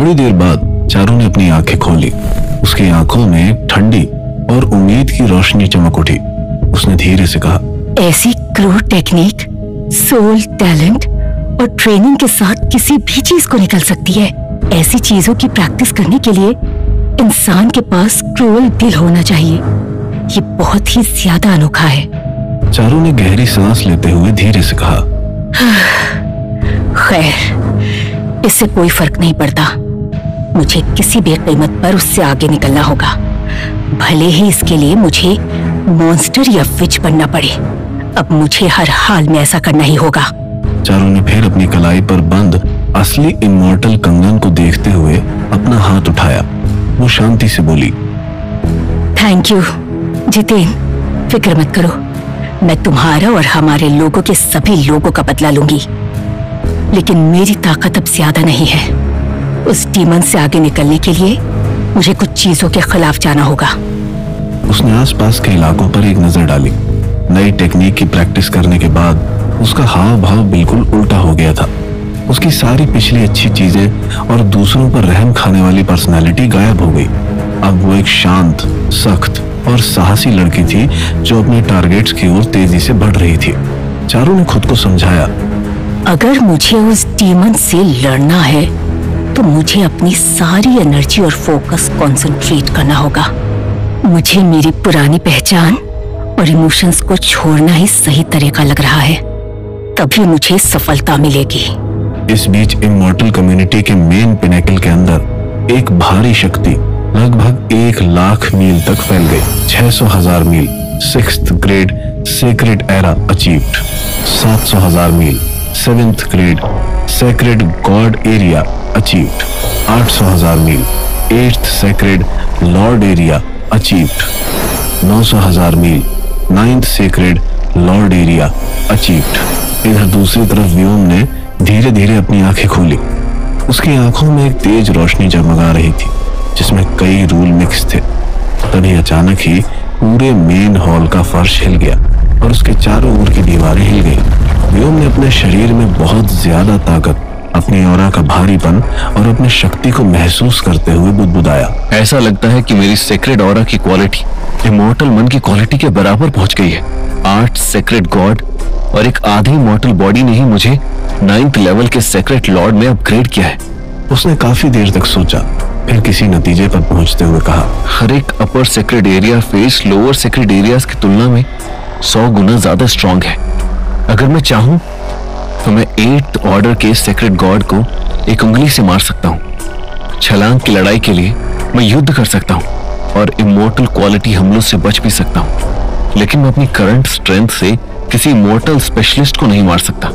थोड़ी देर बाद चारू ने अपनी आंखें खोली। उसकी आंखों में एक ठंडी और उम्मीद की रोशनी चमक उठी। उसने धीरे से कहा, ऐसी क्रूर टेक्निक, सोल, टैलेंट और ट्रेनिंग के साथ किसी भी चीज को निकल सकती है। ऐसी चीजों की प्रैक्टिस करने के लिए इंसान के पास क्रूर दिल होना चाहिए। ये बहुत ही ज्यादा अनोखा है। चारू ने गहरी सांस लेते हुए धीरे से कहा, खैर, इससे कोई फर्क नहीं पड़ता। मुझे किसी भी कीमत पर उससे आगे निकलना होगा, भले ही इसके लिए मुझे मॉन्स्टर या विच बनना पड़े। अब मुझे हर हाल में ऐसा करना ही होगा। चारू ने फिर अपनी कलाई पर बंद असली इमॉर्टल कंगन को देखते हुए अपना हाथ उठाया। वो शांति से बोली, थैंक यू जितेन, फिक्र मत करो, मैं तुम्हारा और हमारे लोगों के सभी लोगों का बदला लूंगी। लेकिन मेरी ताकत अब ज्यादा नहीं है। उस डीमन से आगे निकलने के लिए मुझे कुछ चीजों के खिलाफ जाना होगा। उसने आसपास के इलाकों पर एक नजर डाली। नई टेक्निक की प्रैक्टिस करने के बाद उसका हाव भाव बिल्कुल उल्टा हो गया था। उसकी सारी पिछली अच्छी चीजें और दूसरों पर रहम खाने वाली पर्सनालिटी गायब हो गई। अब वो एक शांत, सख्त और साहसी लड़की थी जो अपने टारगेट्स की ओर तेजी से बढ़ रही थी। चारू ने खुद को समझाया, अगर मुझे उस डीमन से लड़ना है तो मुझे अपनी सारी एनर्जी और फोकस कंसंट्रेट करना होगा। मुझे मेरी पुरानी पहचान और इमोशंस को छोड़ना ही सही तरीका लग रहा है, तभी मुझे सफलता मिलेगी। इस बीच इमॉर्टल कम्युनिटी के मेन पिनेकल के अंदर एक भारी शक्ति लगभग 1,00,000 मील तक फैल गई। 600,000 mile 6th grade sacred era achieved, 700,000 mile 7th grade sacred god area achieved, 800,000 mile 8th sacred lord area achieved, 900,000 mile 9th sacred lord area achieved. इधर दूसरी तरफ व्योम ने धीरे धीरे अपनी आंखें खोली। उसकी आंखों में एक तेज रोशनी जगमगा रही थी जिसमें कई रूल मिक्स थे। तभी अचानक ही पूरे मेन हॉल का फर्श हिल गया और उसके चारों ओर की दीवारें हिल गई। व्योम ने अपने शरीर में बहुत ज्यादा ताकत, अपनी ऑरा का भारीपन और अपनी शक्ति को महसूस करते हुए बुदबुदाया, ऐसा लगता है कि मेरी सेक्रेड ऑरा की क्वालिटी इमॉर्टल मन की क्वालिटी के बराबर पहुंच गई है। 8 सेक्रेड गॉड और एक आधी इमॉर्टल बॉडी ने ही मुझे 9th लेवल के सेक्रेड लॉर्ड में अपग्रेड किया है। उसने काफी देर तक सोचा, फिर किसी नतीजे पर पहुंचते हुए कहा, हर एक upper sacred area face lower sacred areas की तुलना में 100 गुना ज्यादा स्ट्रांग है। अगर मैं चाहूं तो मैं 8th ऑर्डर के सेक्रेड गॉड को एक उंगली से मार सकता हूं। छलांग की लड़ाई के लिए मैं युद्ध कर सकता हूं और इमॉर्टल क्वालिटी हमलों से बच भी सकता हूं। लेकिन मैं अपनी करंट स्ट्रेंथ से किसी इमॉर्टल स्पेशलिस्ट को नहीं मार सकता।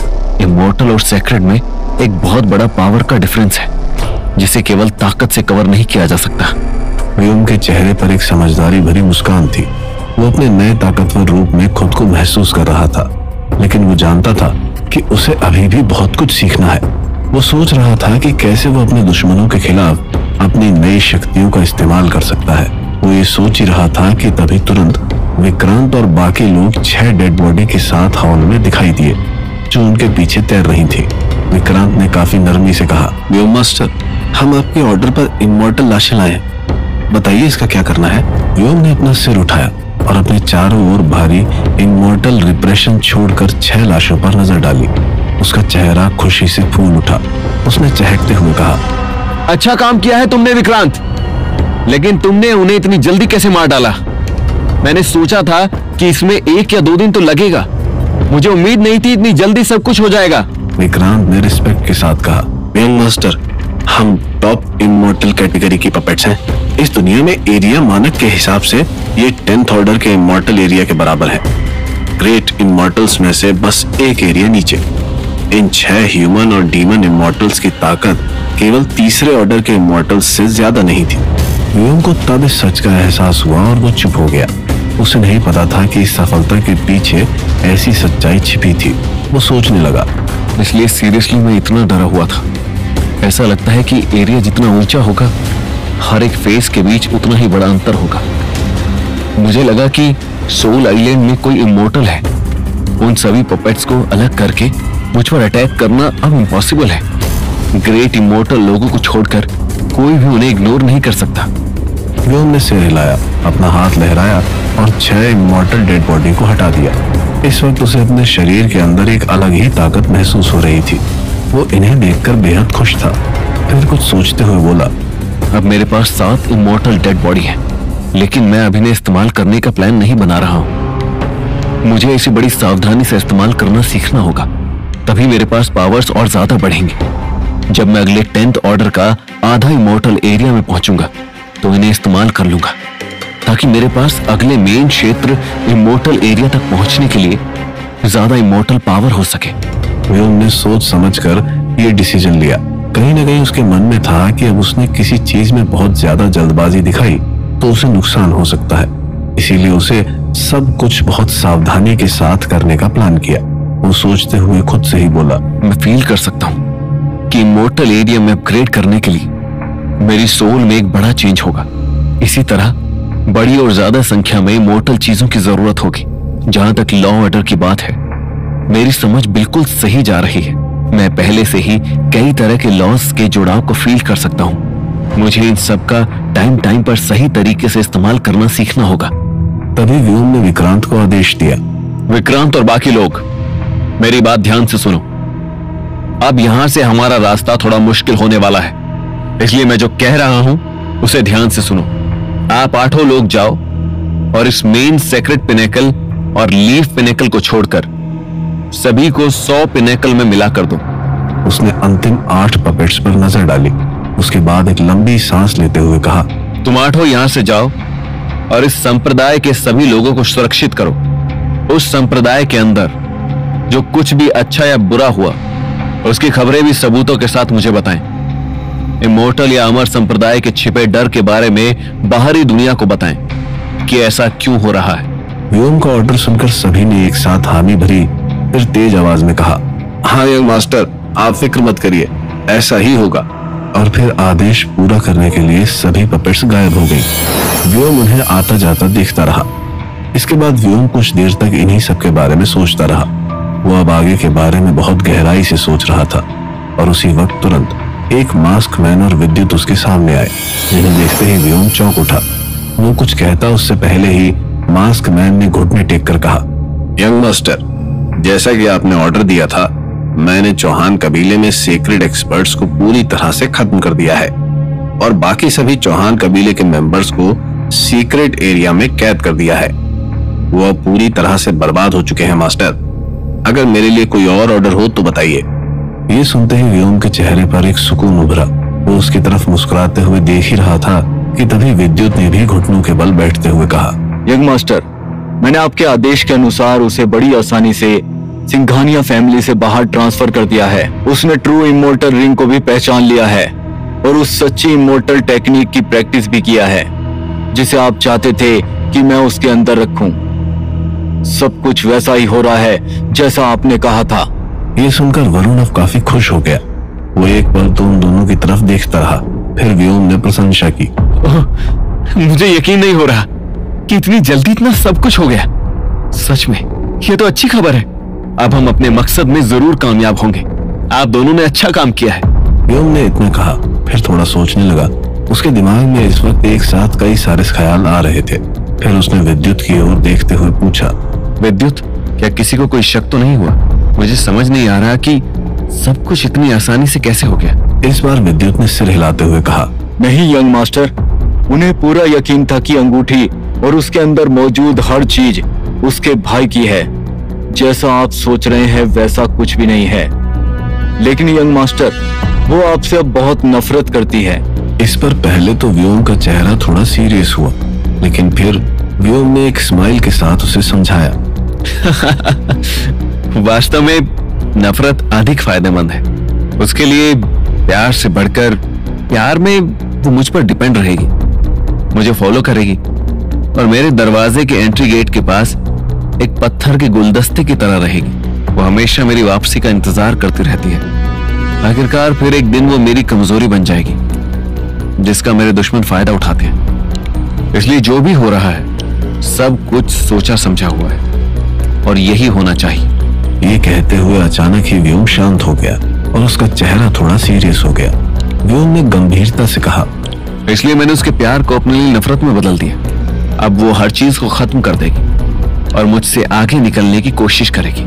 इमॉर्टल और सेक्रेड में एक बहुत बड़ा पावर का डिफरेंस है जिसे केवल ताकत से कवर नहीं किया जा सकता। व्योम के चेहरे पर एक समझदारी भरी मुस्कान थी। वो अपने नए ताकतवर रूप में खुद को महसूस कर रहा था, लेकिन वो जानता था कि उसे अभी भी बहुत कुछ सीखना है। वो सोच रहा था कि कैसे वो अपने दुश्मनों के खिलाफ अपनी नई शक्तियों का इस्तेमाल कर सकता है। वो ये सोच ही रहा था कि तभी तुरंत विक्रांत और बाकी लोग 6 डेड बॉडी के साथ हॉल में दिखाई दिए जो उनके पीछे तैर रही थी। विक्रांत ने काफी नरमी से कहा, व्योम मास्टर, हम आपके ऑर्डर पर इमॉर्टल लाशें लाए हैं, बताइए इसका क्या करना है। व्योम ने अपना सिर उठाया और अपने चारों ओर भारी इमॉर्टल रिप्रेशन छोड़कर 6 लाशों पर नजर डाली। उसका चेहरा खुशी से फूल उठा। उसने चहकते हुए कहा, अच्छा काम किया है तुमने विक्रांत, लेकिन तुमने उन्हें इतनी जल्दी कैसे मार डाला? मैंने सोचा था कि इसमें 1 या 2 दिन तो लगेगा। मुझे उम्मीद नहीं थी इतनी जल्दी सब कुछ हो जाएगा। विक्रांत ने रिस्पेक्ट के साथ कहा, व्योम मास्टर, हम टॉप इमॉर्टल कैटेगरी की पपेट्स हैं। इस दुनिया में एरिया मानक के हिसाब से ये 10th ऑर्डर के इमॉर्टल एरिया के बराबर है। ग्रेट इमॉर्टल्स में से बस एक एरिया नीचे। इन 6 ह्यूमन और डीमन इमॉर्टल्स की ताकत केवल तीसरे ऑर्डर के इमॉर्टल्स से ज्यादा नहीं थी। व्योम को तब इस सच का एहसास हुआ और वो चुप हो गया। उसे नहीं पता था कि इस सफलता के पीछे ऐसी सच्चाई छिपी थी। वो सोचने लगा, इसलिए सीरियसली मैं इतना डरा हुआ था। ऐसा लगता है कि एरिया जितना ऊंचा होगा, हर एक फेस के बीच उतना ही बड़ा अंतर होगा। मुझे लगा कि सोल आइलैंड में कोई इमॉर्टल है। उन सभी पपेट्स को अलग करके मुझ पर अटैक करना अब इम्पॉसिबल है। ग्रेट इमोर्टल लोगों को छोड़कर कोई भी उन्हें इग्नोर नहीं कर सकता। व्योम ने सिर हिलाया, अपना हाथ लहराया और 6 इमॉर्टल डेड बॉडी को हटा दिया। इस वक्त उसे अपने शरीर के अंदर एक अलग ही ताकत महसूस हो रही थी। वो इन्हें देखकर बेहद खुश था। फिर कुछ सोचते हुए बोला, अब मेरे पास 7 इमॉर्टल डेड बॉडी है, लेकिन मैं अभी इन्हें इस्तेमाल करने का प्लान नहीं बना रहा हूं। मुझे इसे बड़ी सावधानी से इस्तेमाल करना सीखना होगा, तभी मेरे पास पावर्स और ज्यादा बढ़ेंगे। जब मैं अगले 10th ऑर्डर का आधा इमॉर्टल एरिया में पहुंचूंगा तो इन्हें इस्तेमाल कर लूंगा, ताकि मेरे पास अगले मेन क्षेत्र इमॉर्टल एरिया तक पहुंचने के लिए ज्यादा इमॉर्टल पावर हो सके। व्योम ने सोच समझकर ये डिसीजन लिया। कहीं ना कहीं उसके मन में था कि अब उसने किसी चीज में बहुत ज्यादा जल्दबाजी दिखाई तो उसे नुकसान हो सकता है, इसीलिए उसे सब कुछ बहुत सावधानी के साथ करने का प्लान किया। वो सोचते हुए खुद से ही बोला, मैं फील कर सकता हूं कि इमॉर्टल एरिया में अपग्रेड करने के लिए मेरी सोल में एक बड़ा चेंज होगा। इसी तरह बड़ी और ज्यादा संख्या में इमॉर्टल चीजों की जरूरत होगी। जहां तक लॉ ऑर्डर की बात है, मेरी समझ बिल्कुल सही जा रही है। मैं पहले से ही कई तरह के लॉस के जुड़ाव को फील कर सकता हूं। मुझे इन सब का टाइम टाइम पर सही तरीके से इस्तेमाल करना सीखना होगा। तभी व्योम ने विक्रांत को आदेश दिया, विक्रांत और बाकी लोग, मेरी बात ध्यान से सुनो। अब यहां से हमारा रास्ता थोड़ा मुश्किल होने वाला है, इसलिए मैं जो कह रहा हूं उसे ध्यान से सुनो। आप 8 लोग जाओ और इस मेन सेक्रेट पिनेकल और लीफ पिनेकल को छोड़कर सभी को 100 पिनेकल में मिला कर दो। उसने अंतिम 8 पपेट्स पर नजर डाली। उसके बाद एक लंबी सांस लेते हुए कहा, तुम 8 यहां से जाओ और इस संप्रदाय के सभी लोगों को सुरक्षित करो। उस संप्रदाय के अंदर जो कुछ भी अच्छा या बुरा हुआ उसकी खबरें भी सबूतों के साथ मुझे बताएं। इमॉर्टल या अमर संप्रदाय के छिपे डर के बारे में बाहरी दुनिया को बताएं कि ऐसा क्यों हो रहा है। व्योम का ऑर्डर सुनकर सभी ने एक साथ हामी भरी, फिर तेज आवाज में कहा, हाँ यंग मास्टर, आप फिक्र मत करिए, ऐसा ही होगा। और फिर आदेश पूरा करने के लिए सभी पपेट्स गायब हो गई। व्योम उन्हें आता जाता देखता रहा। इसके बाद व्योम कुछ देर तक इन्हीं सब के बारे में सोचता रहा। वो अब आगे के बारे में बहुत गहराई से सोच रहा था और उसी वक्त तुरंत एक मास्क मैन और विद्युत उसके सामने आए, जिन्हें देखते ही व्योम चौंक उठा। वो कुछ कहता उससे पहले ही मास्क मैन ने घुटने टेक कर कहा, यंग मास्टर, जैसा कि आपने ऑर्डर दिया था, मैंने चौहान कबीले में सीक्रेट एक्सपर्ट्स को पूरी तरह से खत्म कर दिया है और बाकी सभी चौहान कबीले के मेंबर्स को सीक्रेट एरिया में कैद कर दिया है। वो अब पूरी तरह से बर्बाद हो चुके हैं मास्टर। अगर मेरे लिए कोई और ऑर्डर हो तो बताइए। ये सुनते ही व्योम के चेहरे पर एक सुकून उभरा। वो उसकी तरफ मुस्कुराते हुए देख ही रहा था कि तभी विद्युत ने भी घुटनों के बल बैठते हुए कहा, यंग मास्टर, मैंने आपके आदेश के अनुसार उसे बड़ी आसानी से सिंघानिया फैमिली से बाहर ट्रांसफर कर दिया है। उसने ट्रू इमॉर्टल रिंग को भी पहचान लिया है और उस सच्ची इमॉर्टल टेक्निक की प्रैक्टिस भी किया है जिसे आप चाहते थे कि मैं उसके अंदर रखूं। सब कुछ वैसा ही हो रहा है जैसा आपने कहा था। ये सुनकर वरुण अब काफी खुश हो गया। वो एक पल तो उन दोनों की तरफ देखता रहा, फिर व्योम ने प्रशंसा की, मुझे यकीन नहीं हो रहा कि इतनी जल्दी इतना सब कुछ हो गया। सच में ये तो अच्छी खबर है। अब हम अपने मकसद में जरूर कामयाब होंगे। आप दोनों ने अच्छा काम किया है। व्योम ने इतना कहा, फिर थोड़ा सोचने लगा। उसके दिमाग में इस वक्त एक साथ कई सारे ख्याल आ रहे थे। फिर उसने विद्युत की ओर देखते हुए पूछा, विद्युत, क्या किसी को कोई शक तो नहीं हुआ? मुझे समझ नहीं आ रहा कि सब कुछ इतनी आसानी से कैसे हो गया। इस बार विद्युत ने सिर हिलाते हुए कहा, नहीं यंग मास्टर, उन्हें पूरा यकीन था कि अंगूठी और उसके अंदर मौजूद हर चीज उसके भाई की है। जैसा आप सोच रहे हैं वैसा कुछ भी नहीं है। लेकिन यंग मास्टर, वो आपसे अब बहुत नफरत करती है। इस पर पहले तो व्योम का चेहरा थोड़ा सीरियस हुआ, लेकिन फिर व्योम ने एक स्माइल के साथ उसे समझाया, वास्तव में नफरत अधिक फायदेमंद है। उसके लिए प्यार से बढ़कर प्यार में वो मुझ पर डिपेंड रहेगी, मुझे फॉलो करेगी और मेरे दरवाजे के एंट्री गेट के पास एक पत्थर के गुलदस्ते की तरह रहेगी। वो हमेशा मेरी वापसी का इंतजार करती रहती है। आखिरकार फिर एक दिन वो मेरी कमजोरी बन जाएगी जिसका मेरे दुश्मन फायदा उठाते हैं। इसलिए जो भी हो रहा है सब कुछ सोचा समझा हुआ है और यही होना चाहिए। ये कहते हुए अचानक ही व्योम शांत हो गया। और उसका चेहरा थोड़ा सीरियस हो गया। व्योम ने गंभीरता से कहा, इसलिए मैंने उसके प्यार को अपने लिए नफरत में बदल दिया। अब वो हर चीज को खत्म कर देगी और मुझसे आगे निकलने की कोशिश करेगी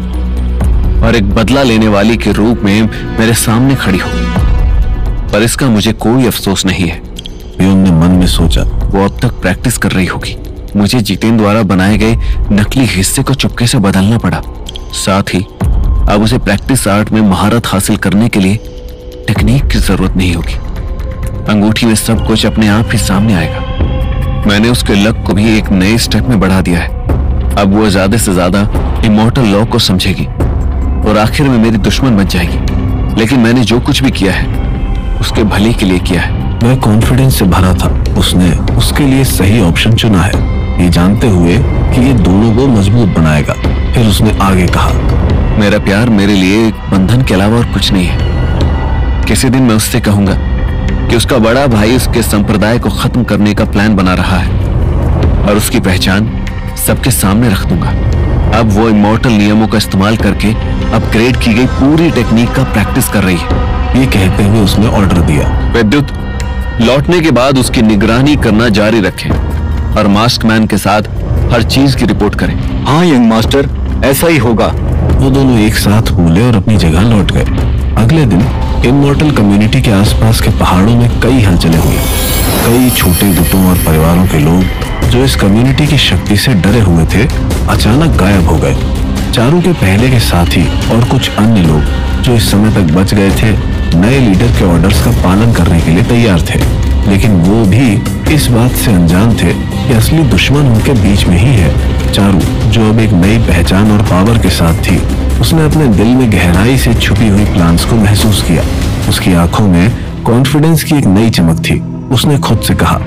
और एक बदला लेने वाली के रूप में मेरे सामने खड़ी होगी। पर इसका मुझे कोई अफसोस नहीं है। व्योम ने मन में सोचा, वो अब तक प्रैक्टिस कर रही होगी। मुझे जितेंद्र द्वारा बनाए गए नकली हिस्से को चुपके से बदलना पड़ा। साथ ही अब उसे प्रैक्टिस आर्ट में महारत हासिल करने के लिए टेक्निक की जरूरत नहीं होगी। अंगूठी में सब कुछ अपने आप ही सामने आएगा। मैंने उसके लक को भी एक नए स्टेप में बढ़ा दिया है। अब वो ज्यादा से ज्यादा इमॉर्टल लॉ को समझेगी और आखिर में मेरी दुश्मन बन जाएगी। लेकिन मैंने जो कुछ भी किया है उसके भले के लिए किया है। वह कॉन्फिडेंस से भरा था। उसने उसके लिए सही ऑप्शन चुना है, ये जानते हुए कि ये दोनों को मजबूत बनाएगा। फिर उसने आगे कहा, मेरा प्यार मेरे लिए एक बंधन के अलावा और कुछ नहीं है। किसी दिन मैं उससे कहूंगा कि उसका बड़ा भाई उसके संप्रदाय को खत्म करने का प्लान बना रहा है और उसकी पहचान सबके सामने रख दूंगा। अब वो इमॉर्टल नियमों का इस्तेमाल करके अपग्रेड की गई पूरी टेक्निक का प्रैक्टिस कर रही है। ये कहते हुए उसने ऑर्डर दिया, विद्युत लौटने के बाद उसकी निगरानी करना जारी रखें और मास्क मैन के साथ हर चीज की रिपोर्ट करें। हाँ यंग मास्टर, ऐसा ही होगा। वो दोनों एक साथ बोले और अपनी जगह लौट गए। अगले दिन इमॉर्टल कम्युनिटी के आसपास के पहाड़ों में कई हलचलें हुई। कई छोटे गुटों और परिवारों के लोग जो इस कम्युनिटी की शक्ति से डरे हुए थे, अचानक गायब हो गए। चारू के पहले के साथी और कुछ अन्य लोग जो इस समय तक बच गए थे, नए लीडर के ऑर्डर्स का पालन करने के लिए तैयार थे। लेकिन वो भी इस बात से अनजान थे कि असली दुश्मन उनके बीच में ही है। चारू, जो अब एक नई पहचान और पावर के साथ थी, उसने अपने दिल में गहराई से छुपी हुई प्लान्स को महसूस किया। उसकी आंखों में कॉन्फिडेंस की एक नई चमक थी। उसने खुद से कहा,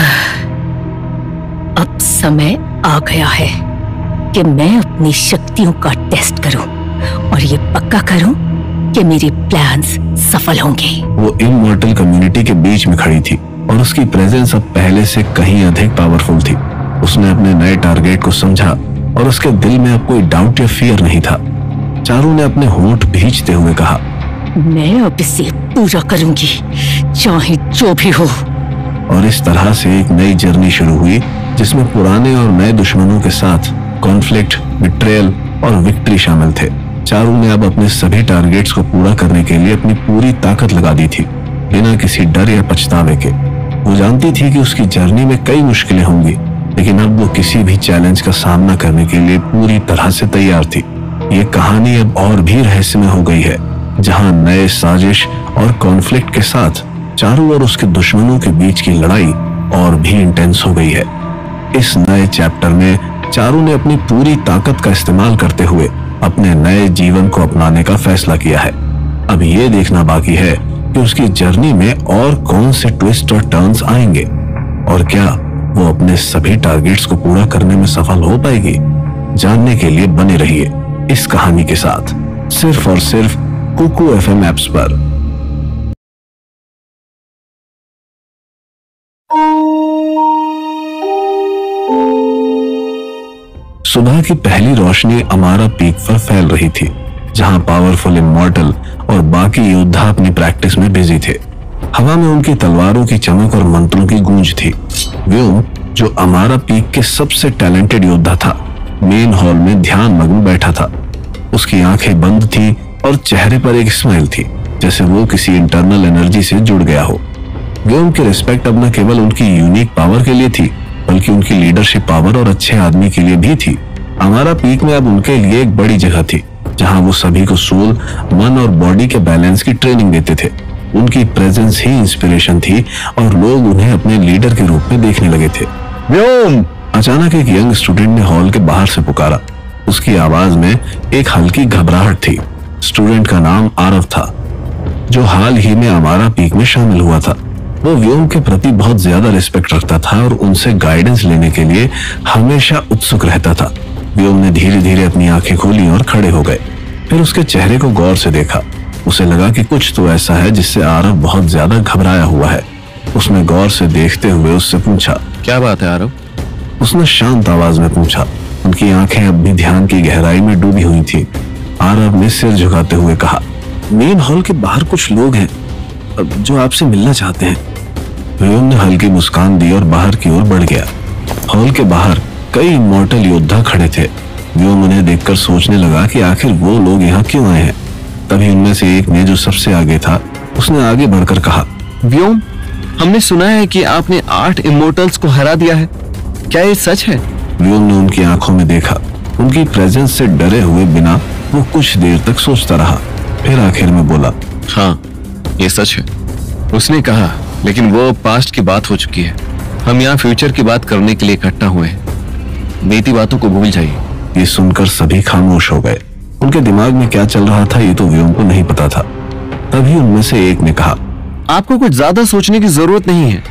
अब समय आ गया है कि मैं अपनी शक्तियों का टेस्ट करूं और ये पक्का करूं कि मेरे प्लान्स सफल होंगे। वो इमॉर्टल कम्युनिटी के बीच में खड़ी थी और उसकी प्रेजेंस अब पहले से कहीं अधिक पावरफुल थी। उसने अपने नए टारगेट को समझा और उसके दिल में अब कोई डाउट या फियर नहीं था। चारू ने अपने होंठ भींचते हुए कहा, मैं अब इसे पूरा करूंगी, चाहे जो भी हो। और इस तरह से एक नई जर्नी शुरू हुई जिसमें पुराने और नए दुश्मनों के साथ कॉन्फ्लिक्ट, बिट्रेयल और विक्ट्री शामिल थे। चारू ने अब अपने सभी टारगेट्स को पूरा करने के लिए अपनी पूरी ताकत लगा दी थी, बिना किसी डर या पछतावे के। वो जानती थी कि उसकी जर्नी में कई मुश्किलें होंगी, लेकिन अब वो किसी भी चैलेंज का सामना करने के लिए पूरी तरह से तैयार थी। ये कहानी अब और भी रहस्यमय हो गई है, जहां नए साजिश और कॉन्फ्लिक्ट के साथ चारू और उसके दुश्मनों के बीच की लड़ाई और भी इंटेंस हो गई है। इस नए चैप्टर में चारू ने अपनी पूरी ताकत का इस्तेमाल करते हुए अपने नए जीवन को अपनाने का फैसला किया है। अब ये देखना बाकी है कि उसकी जर्नी में और कौन से ट्विस्ट और टर्न्स आएंगे और क्या वो अपने सभी टारगेट्स को पूरा करने में सफल हो पाएगी। जानने के लिए बने रहिए इस कहानी के साथ, सिर्फ और सिर्फ कुकू FM ऐप्स पर। सुबह की पहली रोशनी अमारा पीक पर फैल रही थी, जहां पावरफुल इमॉर्टल और बाकी योद्धा अपनी प्रैक्टिस में बिजी थे। हवा में उनकी तलवारों की चमक और मंत्रों की गूंज थी। व्योम, जो अमारा पीक के सबसे टैलेंटेड योद्धा था, मेन हॉल में ध्यान मग्न बैठा था। उसकी आंखें बंद थी और चेहरे पर एक स्माइल थी, जैसे वो किसी इंटरनल एनर्जी से जुड़ गया हो। व्योम की रिस्पेक्ट अब न केवल उनकी यूनिक पावर के लिए थी, बल्कि उनकी लीडरशिप पावर और अच्छे आदमी के लिए भी थी। अमारा पीक में अब उनके लिए एक बड़ी जगह थी, जहां वो सभी को सोल, मन और बॉडी के बैलेंस की ट्रेनिंग देते थे। उनकी प्रेजेंस ही इंस्पिरेशन थी और लोग उन्हें अपने लीडर के रूप में देखने लगे थे। व्योम! अचानक एक यंग स्टूडेंट ने हॉल के बाहर से पुकारा। उसकी आवाज में एक हल्की घबराहट थी। स्टूडेंट का नाम आरव था, जो हाल ही में अमारा पीक में शामिल हुआ था। वो व्योम के प्रति बहुत ज्यादा रिस्पेक्ट रखता था और उनसे गाइडेंस लेने के लिए हमेशा उत्सुक रहता था। व्योम ने धीरे धीरे अपनी आंखें खोली और खड़े हो गए। फिर उसके चेहरे को गौर से देखा। उसे लगा कि कुछ तो ऐसा है जिससे आरव बहुत ज्यादा घबराया हुआ है। उसने गौर से देखते हुए उससे पूछा, क्या बात है आरव? उसने शांत आवाज में पूछा। उनकी आंखें अब भी ध्यान की गहराई में डूबी हुई थी। आरव ने सिर झुकाते हुए कहा, मेन हॉल के बाहर कुछ लोग हैं जो आपसे मिलना चाहते हैं। व्योम ने हल्की मुस्कान दी और बाहर की ओर बढ़ गया। हॉल के बाहर कई इमॉर्टल योद्धा खड़े थे। व्योम उन्हें देखकर सोचने लगा कि आखिर वो लोग यहाँ क्यों आए हैं। तभी उनमें से एक ने, जो सबसे आगे था, उसने आगे बढ़कर कहा, व्योम, हमने सुना है कि आपने 8 इमोर्टल्स को हरा दिया है, क्या ये सच है? व्योम ने उनकी आंखों में देखा। उनकी प्रेजेंस से डरे हुए बिना वो कुछ देर तक सोचता रहा, फिर आखिर में बोला, हाँ, ये सच है। उसने कहा, लेकिन वो पास्ट की बात हो चुकी है। हम यहाँ फ्यूचर की बात करने के लिए इकट्ठा हुए हैं। बीती बातों को भूल जाइए। ये सुनकर सभी खामोश हो गए। उनके दिमाग में क्या चल रहा था ये तो व्योम को नहीं पता था। तभी उनमें से एक ने कहा, आपको कुछ ज्यादा सोचने की जरूरत नहीं है,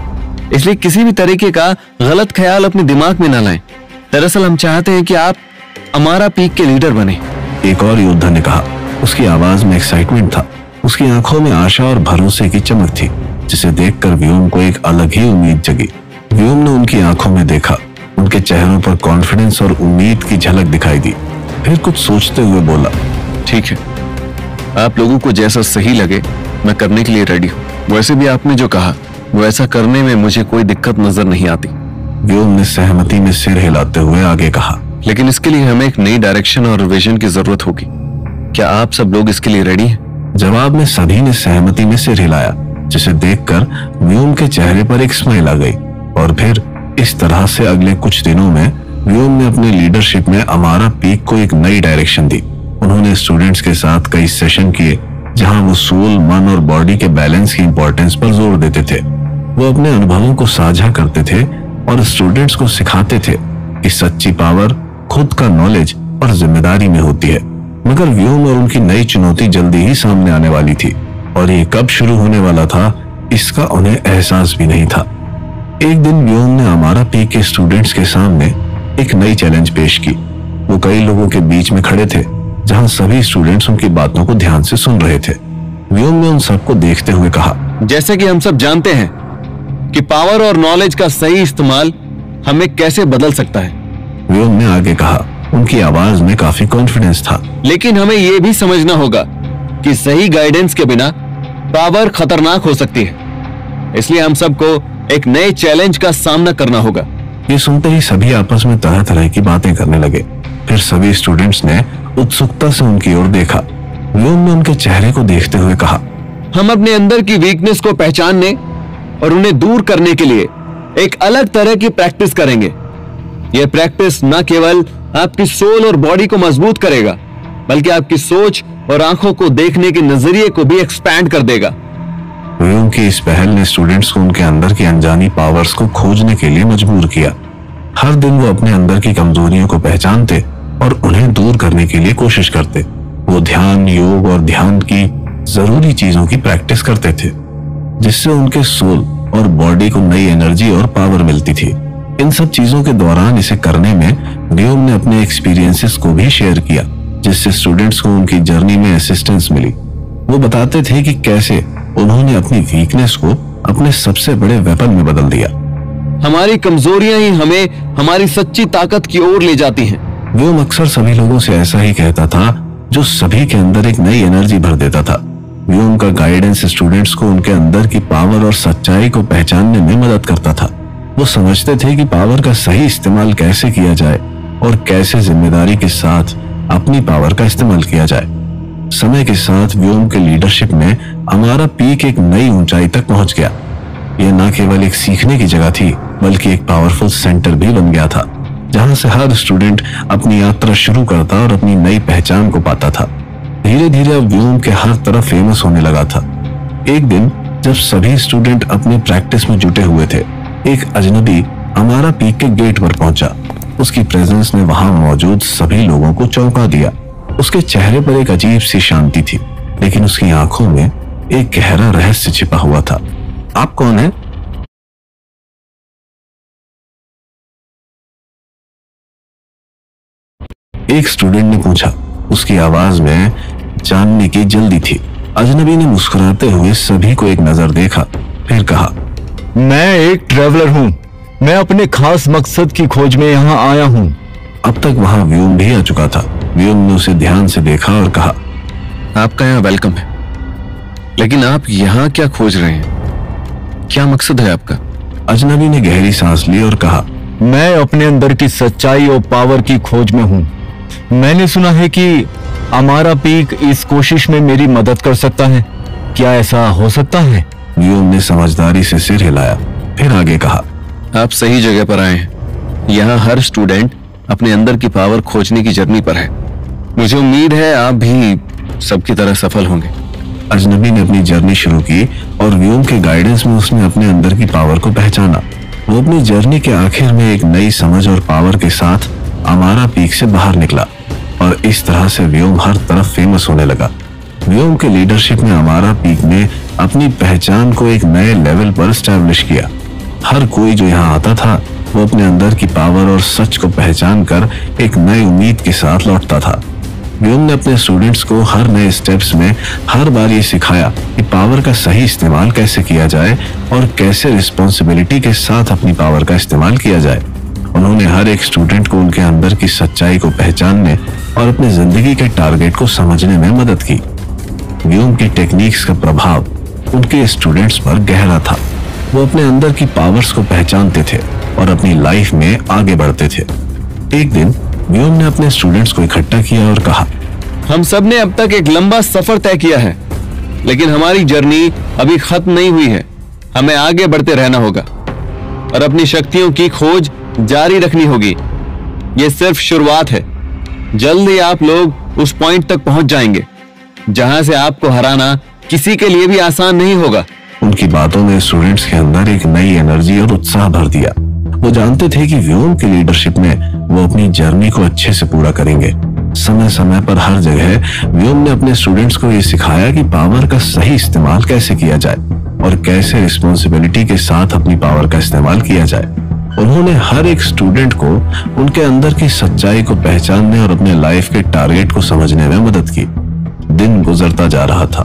इसलिए किसी भी तरीके का गलत ख्याल अपने दिमाग में न लाएं। दरअसल हम चाहते हैं कि आप हमारा पीक के लीडर बने। एक और योद्धा ने कहा। उसकी आवाज में एक्साइटमेंट था, उसकी आंखों में आशा और भरोसे की चमक थी, जिसे देखकर व्योम को एक अलग ही उम्मीद जगी। व्योम ने उनकी आंखों में देखा। उनके चेहरों पर कॉन्फिडेंस और उम्मीद की झलक दिखाई दी। फिर कुछ सोचते हुए बोला, ठीक है, आप लोगों को जैसा सही लगे मैं करने के लिए रेडी हूँ। वैसे भी आपने जो कहा वो ऐसा करने में मुझे कोई दिक्कत नजर नहीं आती। व्योम ने सहमति में सिर हिलाते हुए आगे कहा, लेकिन इसके लिए हमें एक नई डायरेक्शन और विजन की जरूरत होगी। क्या आप सब लोग इसके लिए रेडी हैं? जवाब में सभी ने सहमति में सिर हिलाया, जिसे देखकर व्योम के चेहरे पर एक स्माइल आ गई। और फिर इस तरह से अगले कुछ दिनों में व्योम ने अपने लीडरशिप में अमारा पीक को एक नई डायरेक्शन दी। उन्होंने स्टूडेंट्स के साथ कई सेशन किए, जहां वो सोल, मन और बॉडी के बैलेंस की इंपॉर्टेंस पर जोर देते थे। वो अपने अनुभवों को साझा करते थे और स्टूडेंट्स को सिखाते थे कि सच्ची पावर खुद का नॉलेज और जिम्मेदारी में होती है। मगर व्योम और उनकी नई चुनौती जल्दी ही सामने आने वाली थी, और ये कब शुरू होने वाला था इसका उन्हें एहसास भी नहीं था। एक दिन व्योम ने अमारा पीक के स्टूडेंट्स के सामने एक नई चैलेंज पेश की। वो कई लोगों के बीच में खड़े थे, जहां सभी स्टूडेंट्स उनकी बातों को ध्यान से सुन रहे थे। व्योम ने उन सबको देखते हुए कहा, जैसे कि हम सब जानते हैं कि पावर और नॉलेज का सही इस्तेमाल हमें कैसे बदल सकता है। व्योम ने आगे कहा। उनकी आवाज में काफी कॉन्फिडेंस था। लेकिन हमें यह भी समझना होगा कि सही गाइडेंस के बिना पावर खतरनाक हो सकती है। इसलिए हम सबको एक नए चैलेंज का सामना करना होगा। ये सुनते ही सभी आपस में तरह तरह की बातें करने लगे। फिर सभी स्टूडेंट्स ने उत्सुकता से उनकी ओर देखा। व्योम ने उनके चेहरे को देखते हुए कहा, हम अपने अंदर की वीकनेस को पहचानने और उन्हें दूर करने के लिए एक अलग तरह की प्रैक्टिस करेंगे। यह प्रैक्टिस न केवल आपकी सोल और बॉडी को मजबूत करेगा, बल्कि आपकी सोच और आंखों को देखने के नजरिए को भी एक्सपैंड कर देगा। व्योम की इस पहल ने स्टूडेंट्स को उनके अंदर की अनजानी पावर्स को खोजने के लिए मजबूर किया। हर दिन वो अपने अंदर की कमजोरियों को पहचानते और उन्हें दूर करने के लिए कोशिश करते। वो ध्यान, योग और ध्यान की जरूरी चीजों की प्रैक्टिस करते थे, जिससे उनके सोल और बॉडी को नई एनर्जी और पावर मिलती थी। इन सब चीजों के दौरान इसे करने में व्योम ने अपने एक्सपीरियंसेस को भी शेयर किया, जिससे स्टूडेंट्स को उनकी जर्नी में असिस्टेंस मिली। वो बताते थे कि कैसे उन्होंने अपनी वीकनेस को अपने सबसे बड़े वेपन में बदल दिया। हमारी कमजोरियां ही हमें हमारी सच्ची ताकत की ओर ले जाती हैं। व्योम अक्सर सभी लोगों से ऐसा ही कहता था, जो सभी के अंदर एक नई एनर्जी भर देता था। व्योम का गाइडेंस स्टूडेंट्स को उनके अंदर की पावर और सच्चाई को पहचानने में मदद करता था। वो समझते थे कि पावर का सही इस्तेमाल कैसे किया जाए और कैसे जिम्मेदारी के साथ अपनी पावर का इस्तेमाल किया जाए। समय के साथ व्योम के लीडरशिप में हमारा पीक एक नई ऊंचाई तक पहुंच गया। यह न केवल एक सीखने की जगह थी, बल्कि एक पावरफुल सेंटर भी बन गया था, जहां से हर स्टूडेंट अपनी यात्रा शुरू करता और अपनी नई पहचान को पाता था। धीरे धीरे अब व्योम के हर तरफ फेमस होने लगा था। एक दिन जब सभी स्टूडेंट अपनी प्रैक्टिस में जुटे हुए थे, एक अजनबी हमारा पीक के गेट पर पहुंचा। उसकी प्रेजेंस ने वहां मौजूद सभी लोगों को चौंका दिया। उसके चेहरे पर एक अजीब सी शांति थी, लेकिन उसकी आंखों में एक गहरा रहस्य छिपा हुआ था। आप कौन हैं? एक स्टूडेंट ने पूछा। उसकी आवाज में जानने की जल्दी थी। अजनबी ने मुस्कुराते हुए सभी को एक नजर देखा, फिर कहा, मैं एक ट्रैवलर हूँ। मैं अपने खास मकसद की खोज में यहाँ आया हूँ। अब तक वहां व्योम भी आ चुका था। व्योम ने उसे ध्यान से देखा और कहा, आपका यहाँ वेलकम है, लेकिन आप यहाँ क्या खोज रहे हैं? क्या मकसद है आपका? अजनबी ने गहरी सांस ली और कहा, मैं अपने अंदर की सच्चाई और पावर की खोज में हूँ। मैंने सुना है कि अमारा पीक इस कोशिश में मेरी मदद कर सकता है। क्या ऐसा हो सकता है? व्योम ने समझदारी से सिर हिलाया, फिर आगे कहा, आप सही जगह पर आए हैं। यहाँ हर स्टूडेंट अपने अंदर की पावर खोजने की जर्नी पर है। मुझे उम्मीद है आप भी सबकी तरह सफल होंगे। अजनबी ने अपनी जर्नी शुरू की और व्योम के गाइडेंस में उसने अपने अंदर की पावर को पहचाना। वो अपनी जर्नी के आखिर में एक नई समझ और पावर के साथ अमारा पीक से बाहर निकला और इस तरह से व्योम हर तरफ फेमस होने लगा। व्योम के लीडरशिप में अमारा पीक ने अपनी पहचान को एक नए लेवल पर स्टैब्लिश किया। हर कोई जो यहाँ आता था वो अपने अंदर की पावर और सच को पहचान कर एक नई उम्मीद के साथ लौटता था। व्योम ने अपने स्टूडेंट्स को हर नए स्टेप्स में हर बार ये सिखाया कि पावर का सही इस्तेमाल कैसे किया जाए और कैसे रिस्पॉन्सिबिलिटी के साथ अपनी पावर का इस्तेमाल किया जाए। उन्होंने हर एक स्टूडेंट को उनके अंदर की सच्चाई को पहचानने और अपनी जिंदगी के टारगेट को समझने में मदद की। व्योम की टेक्निक्स का प्रभाव उनके स्टूडेंट्स पर गहरा था। वो अपने अंदर की पावर्स को पहचानते थे और अपनी लाइफ में आगे बढ़ते थे। एक दिन व्योम ने अपने स्टूडेंट्स को इकट्ठा किया और कहा, हम सब ने अब तक एक लंबा सफर तय किया है, लेकिन हमारी जर्नी अभी खत्म नहीं हुई है। हमें आगे बढ़ते रहना होगा और अपनी शक्तियों की खोज जारी रखनी होगी। ये सिर्फ शुरुआत है। जल्द ही आप लोग उस पॉइंट तक पहुंच जाएंगे जहां से आपको हराना किसी के लिए भी आसान नहीं होगा। उनकी बातों ने स्टूडेंट्स के अंदर एक नई एनर्जी और उत्साह भर दिया। वो जानते थे कि व्योम की लीडरशिप में वो अपनी जर्नी को अच्छे से पूरा करेंगे। समय समय पर हर जगह व्योम ने अपने स्टूडेंट्स को ये सिखाया कि पावर का सही इस्तेमाल कैसे किया जाए और कैसे रिस्पॉन्सिबिलिटी के साथ अपनी पावर का इस्तेमाल किया जाए। उन्होंने हर एक स्टूडेंट को उनके अंदर की सच्चाई को पहचानने और अपने लाइफ के टारगेट को समझने में मदद की। दिन गुजरता जा रहा था।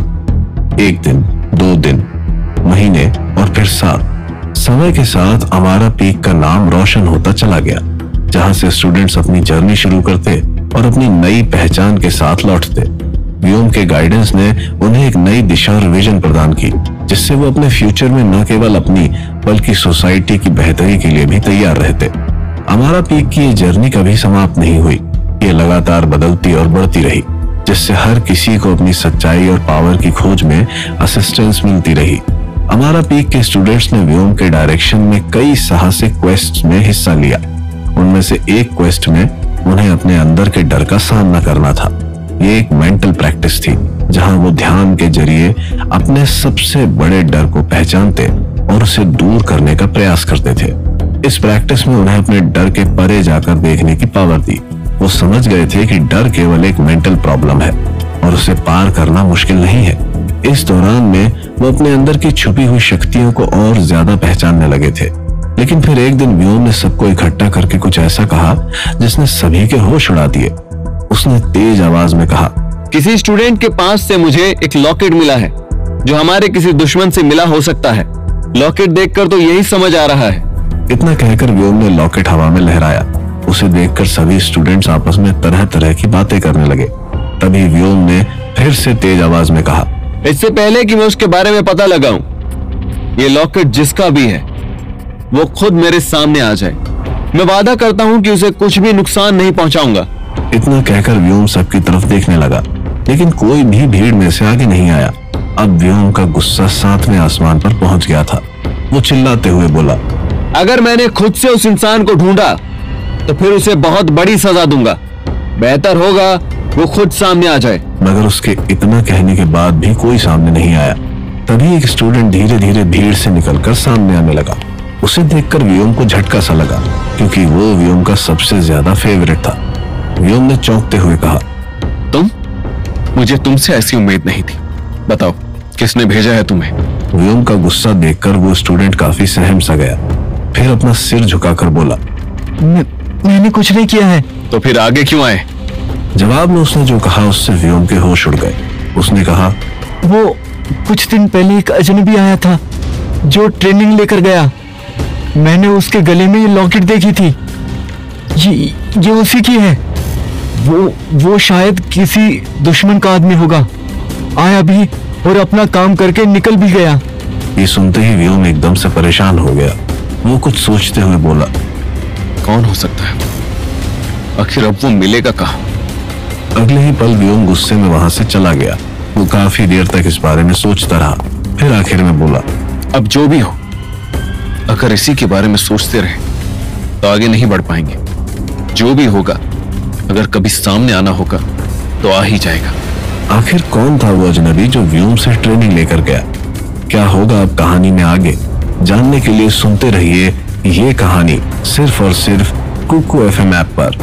एक दिन, 2 दिन, महीने और फिर साल। समय के साथ अमारा पीक का नाम रोशन होता चला गया, जहां से स्टूडेंट्स अपनी जर्नी शुरू करते और अपनी नई पहचान के साथ लौटते। व्योम के गाइडेंस ने उन्हें एक नई दिशा और विजन प्रदान की, जिससे वो अपने फ्यूचर में न केवल अपनी बल्कि सोसाइटी की बेहतरी के लिए भी तैयार रहते। अमारा पीक की ये जर्नी कभी समाप्त नहीं हुई। ये लगातार बदलती और बढ़ती रही, जिससे हर किसी को अपनी सच्चाई और पावर की खोज में असिस्टेंस मिलती रही। अमारा पीक के स्टूडेंट्स ने व्योम के डायरेक्शन में कई साहसिक क्वेस्ट में हिस्सा लिया। उनमें से एक क्वेस्ट में उन्हें अपने अंदर के डर का सामना करना था। ये एक मेंटल प्रैक्टिस थी, जहां वो ध्यान के जरिए अपने सबसे बड़े डर को पहचानते और उसे दूर करने का प्रयास करते थे। इस प्रैक्टिस में उन्हें अपने डर के परे जाकर देखने की पावर दी। वो समझ गए थे कि डर केवल एक मेंटल प्रॉब्लम है और उसे पार करना मुश्किल नहीं है। इस दौरान में वो अपने अंदर की छुपी हुई शक्तियों को और ज्यादा पहचानने लगे थे। लेकिन फिर एक दिन व्योम ने सबको इकट्ठा करके कुछ ऐसा कहा जिसने सभी के होश उड़ा दिए। उसने तेज आवाज में कहा, किसी स्टूडेंट के पास से मुझे एक लॉकेट मिला है जो हमारे किसी दुश्मन से मिला हो सकता है। लॉकेट देखकर तो यही समझ आ रहा है। इतना कहकर व्योम ने लॉकेट हवा में लहराया। उसे देखकर सभी स्टूडेंट्स आपस में तरह तरह की बातें करने लगे। तभी व्योम ने फिर से तेज आवाज में कहा, इससे पहले कि मैं उसके बारे में पता लगाऊं, ये लॉकेट जिसका भी है वो खुद मेरे सामने आ जाए। मैं वादा करता हूं कि उसे कुछ भी नुकसान नहीं पहुंचाऊंगा। इतना कहकर व्योम सबकी तरफ देखने लगा, लेकिन कोई भी भीड़ में से आगे नहीं आया। अब व्योम का गुस्सा 7वें आसमान पर पहुंच गया था। वो चिल्लाते हुए बोला, अगर मैंने खुद से उस इंसान को ढूंढा तो फिर उसे बहुत बड़ी सजा दूंगा। बेहतर होगा वो खुद सामने आ जाए। मगर उसके इतना कहने के बाद भी कोई सामने नहीं आया। तभी एक स्टूडेंट धीरे धीरे भीड़ से निकलकर सामने आने लगा। उसे देखकर व्योम को झटका सा लगा, क्योंकि वो व्योम का सबसे ज्यादा फेवरेट था। व्योम ने चौंकते हुए कहा, तुम? मुझे तुमसे ऐसी उम्मीद नहीं थी। बताओ किसने भेजा है तुम्हें? व्योम का गुस्सा देखकर वो स्टूडेंट काफी सहम सा गया। फिर अपना सिर झुकाकर बोला, मैंने कुछ नहीं किया है। तो फिर आगे क्यों आए? जवाब में उसने जो कहा उससे व्योम के होश उड़ गए। उसने कहा, वो कुछ दिन पहले एक अजनबी आया था जो ट्रेनिंग लेकर गया। मैंने उसके गले में ये लॉकेट देखी थी। ये उसी की है। वो शायद किसी दुश्मन का आदमी होगा। आया भी और अपना काम करके निकल भी गया। ये सुनते ही व्योम एकदम से परेशान हो गया। वो कुछ सोचते हुए बोला, कौन हो सकता है? आखिर अब वो मिलेगा कहाँ? अगले ही पल व्योम गुस्से में वहां से चला गया। वो काफी देर तक इस बारे में सोचता रहा, फिर आखिर में बोला, अब जो भी हो, अगर इसी के बारे में सोचते रहे तो आगे नहीं बढ़ पाएंगे। जो भी होगा, अगर कभी सामने आना होगा तो आ ही जाएगा। आखिर कौन था वो अजनबी जो व्योम से ट्रेनिंग लेकर गया? क्या होगा अब कहानी में आगे, जानने के लिए सुनते रहिए ये कहानी सिर्फ और सिर्फ कुकू एफएम ऐप पर।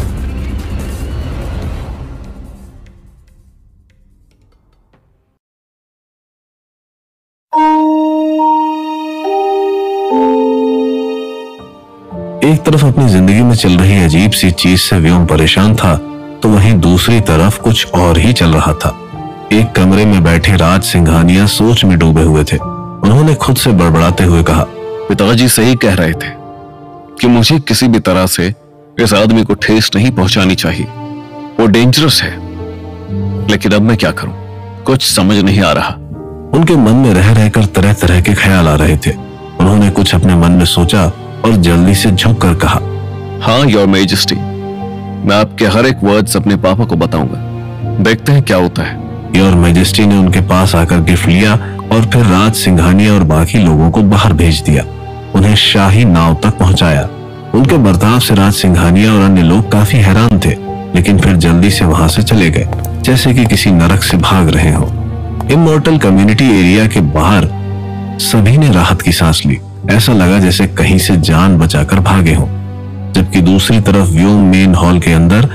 एक तरफ अपनी जिंदगी में चल रही अजीब सी चीज से व्योम परेशान था, तो वहीं दूसरी तरफ कुछ और ही चल रहा था। एक कमरे में बैठे राज सिंघानिया सोच में डूबे हुए थे। उन्होंने खुद से बड़बड़ाते हुए कहा, पिताजी सही कह रहे थे कि मुझे किसी भी तरह से इस आदमी को ठेस नहीं पहुंचानी चाहिए। वो डेंजरस है, लेकिन अब मैं क्या करूं, कुछ समझ नहीं आ रहा। उनके मन में रह रहकर तरह तरह के ख्याल आ रहे थे। उन्होंने कुछ अपने मन में सोचा और जल्दी से झुक कर कहा, हाँ योर मेजेस्टी, मैं आपके हर एक वर्ड्स अपने पापा को बताऊंगा, देखते हैं क्या होता है। योर मैजेस्टी ने उनके पास आकर गिफ्ट लिया और फिर राज सिंघानिया और बाकी लोगों को बाहर भेज दिया। उन्हें शाही नाव तक पहुंचाया। उनके बर्ताव से राज सिंघानिया और अन्य लोग काफी हैरान थे, लेकिन फिर जल्दी से वहां से चले गए, जैसे कि किसी नरक से भाग रहे हो। इमॉर्टल कम्युनिटी एरिया के बाहर सभी ने राहत की सांस ली। ऐसा लगा जैसे कहीं से जान बचाकर भागे हो। जबकि दूसरी तरफ व्योम मेन हॉल के अंदर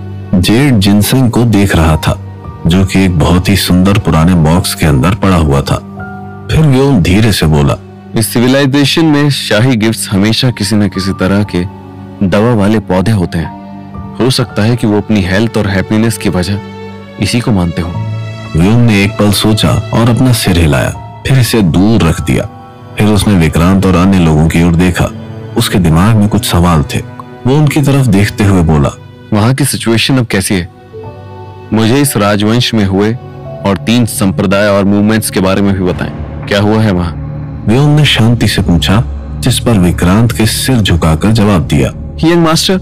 जेड जिनसेंग को देख रहा था, जो कि एक बहुत ही सुंदर पुराने बॉक्स के अंदर पड़ा हुआ था। फिर व्योम धीरे से बोला, इस सिविलाइजेशन में शाही गिफ्ट्स हमेशा किसी न किसी तरह के दवा वाले पौधे होते हैं। हो सकता है कि वो अपनी हेल्थ और हैप्पीनेस की वजह इसी को मानते हो। व्योम ने एक पल सोचा और अपना सिर हिलाया, फिर इसे दूर रख दिया। फिर उसने विक्रांत और अन्य लोगों की ओर देखा। उसके दिमाग में कुछ सवाल थे। वो उनकी तरफ देखते हुए बोला, वहां की सिचुएशन अब कैसी है? मुझे इस राजवंश में हुए और 3 संप्रदाय और मूवमेंट्स के बारे में भी बताएं। क्या हुआ है वहां? व्योम ने शांति से पूछा, जिस पर विक्रांत के सिर झुकाकर जवाब दिया, यंग मास्टर,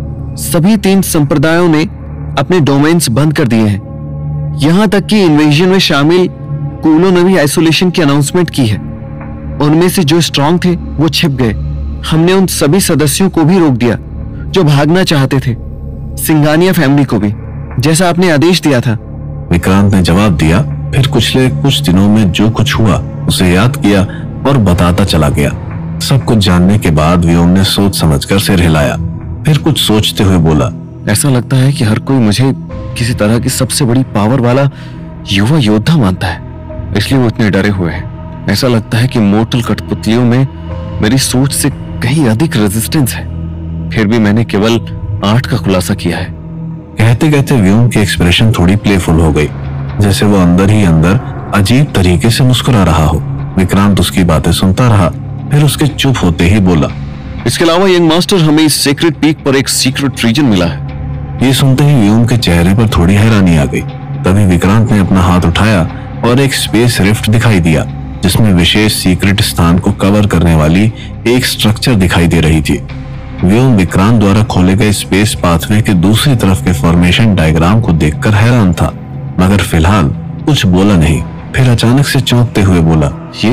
सभी 3 संप्रदायों ने अपने डोमेन्स बंद कर दिए हैं। यहां तक कि इन्वेजन में शामिल कूलों ने भी आइसोलेशन की अनाउंसमेंट की है। उनमें से जो स्ट्रांग थे वो छिप गए। हमने उन सभी सदस्यों को भी रोक दिया जो भागना चाहते थे, सिंघानिया फैमिली को भी, जैसा आपने आदेश दिया था। विक्रांत ने जवाब दिया। फिर पिछले कुछ दिनों में जो कुछ हुआ उसे याद किया और बताता चला गया। सब कुछ जानने के बाद व्योम ने सोच समझकर सिर हिलाया। फिर कुछ सोचते हुए बोला, ऐसा लगता है कि हर कोई मुझे किसी तरह की सबसे बड़ी पावर वाला युवा योद्धा मानता है, इसलिए वो इतने डरे हुए हैं। ऐसा लगता है कि मोर्टल कठपुतलियों में मेरी सोच से कहीं अधिक रेजिस्टेंस है। फिर भी मैंने केवल 8 का खुलासा किया है। कहते कहते व्योम की एक्सप्रेशन थोड़ी प्लेफुल हो गई, जैसे वो अंदर ही अंदर अजीब तरीके से मुस्कुरा रहा हो। विक्रांत उसकी बातें सुनता रहा, फिर उसके चुप होते ही बोला, इसके अलावा यंग मास्टर, हमें इस सीक्रेट पीक पर एक सीक्रेट रीजन मिला है। ये सुनते ही व्योम के चेहरे पर थोड़ी हैरानी आ गई। तभी विक्रांत ने अपना हाथ उठाया और एक स्पेस रिफ्ट दिखाई दिया, जिसमें विशेष सीक्रेट स्थान को कवर करने वाली एक स्ट्रक्चर दिखाई दे रही थी। व्योम विक्रांत द्वारा खोले गए स्पेस पाथवे के दूसरी तरफ के फॉर्मेशन डायग्राम को देखकर हैरान था, मगर फिलहाल कुछ बोला नहीं। फिर अचानक से चौंकते हुए बोला,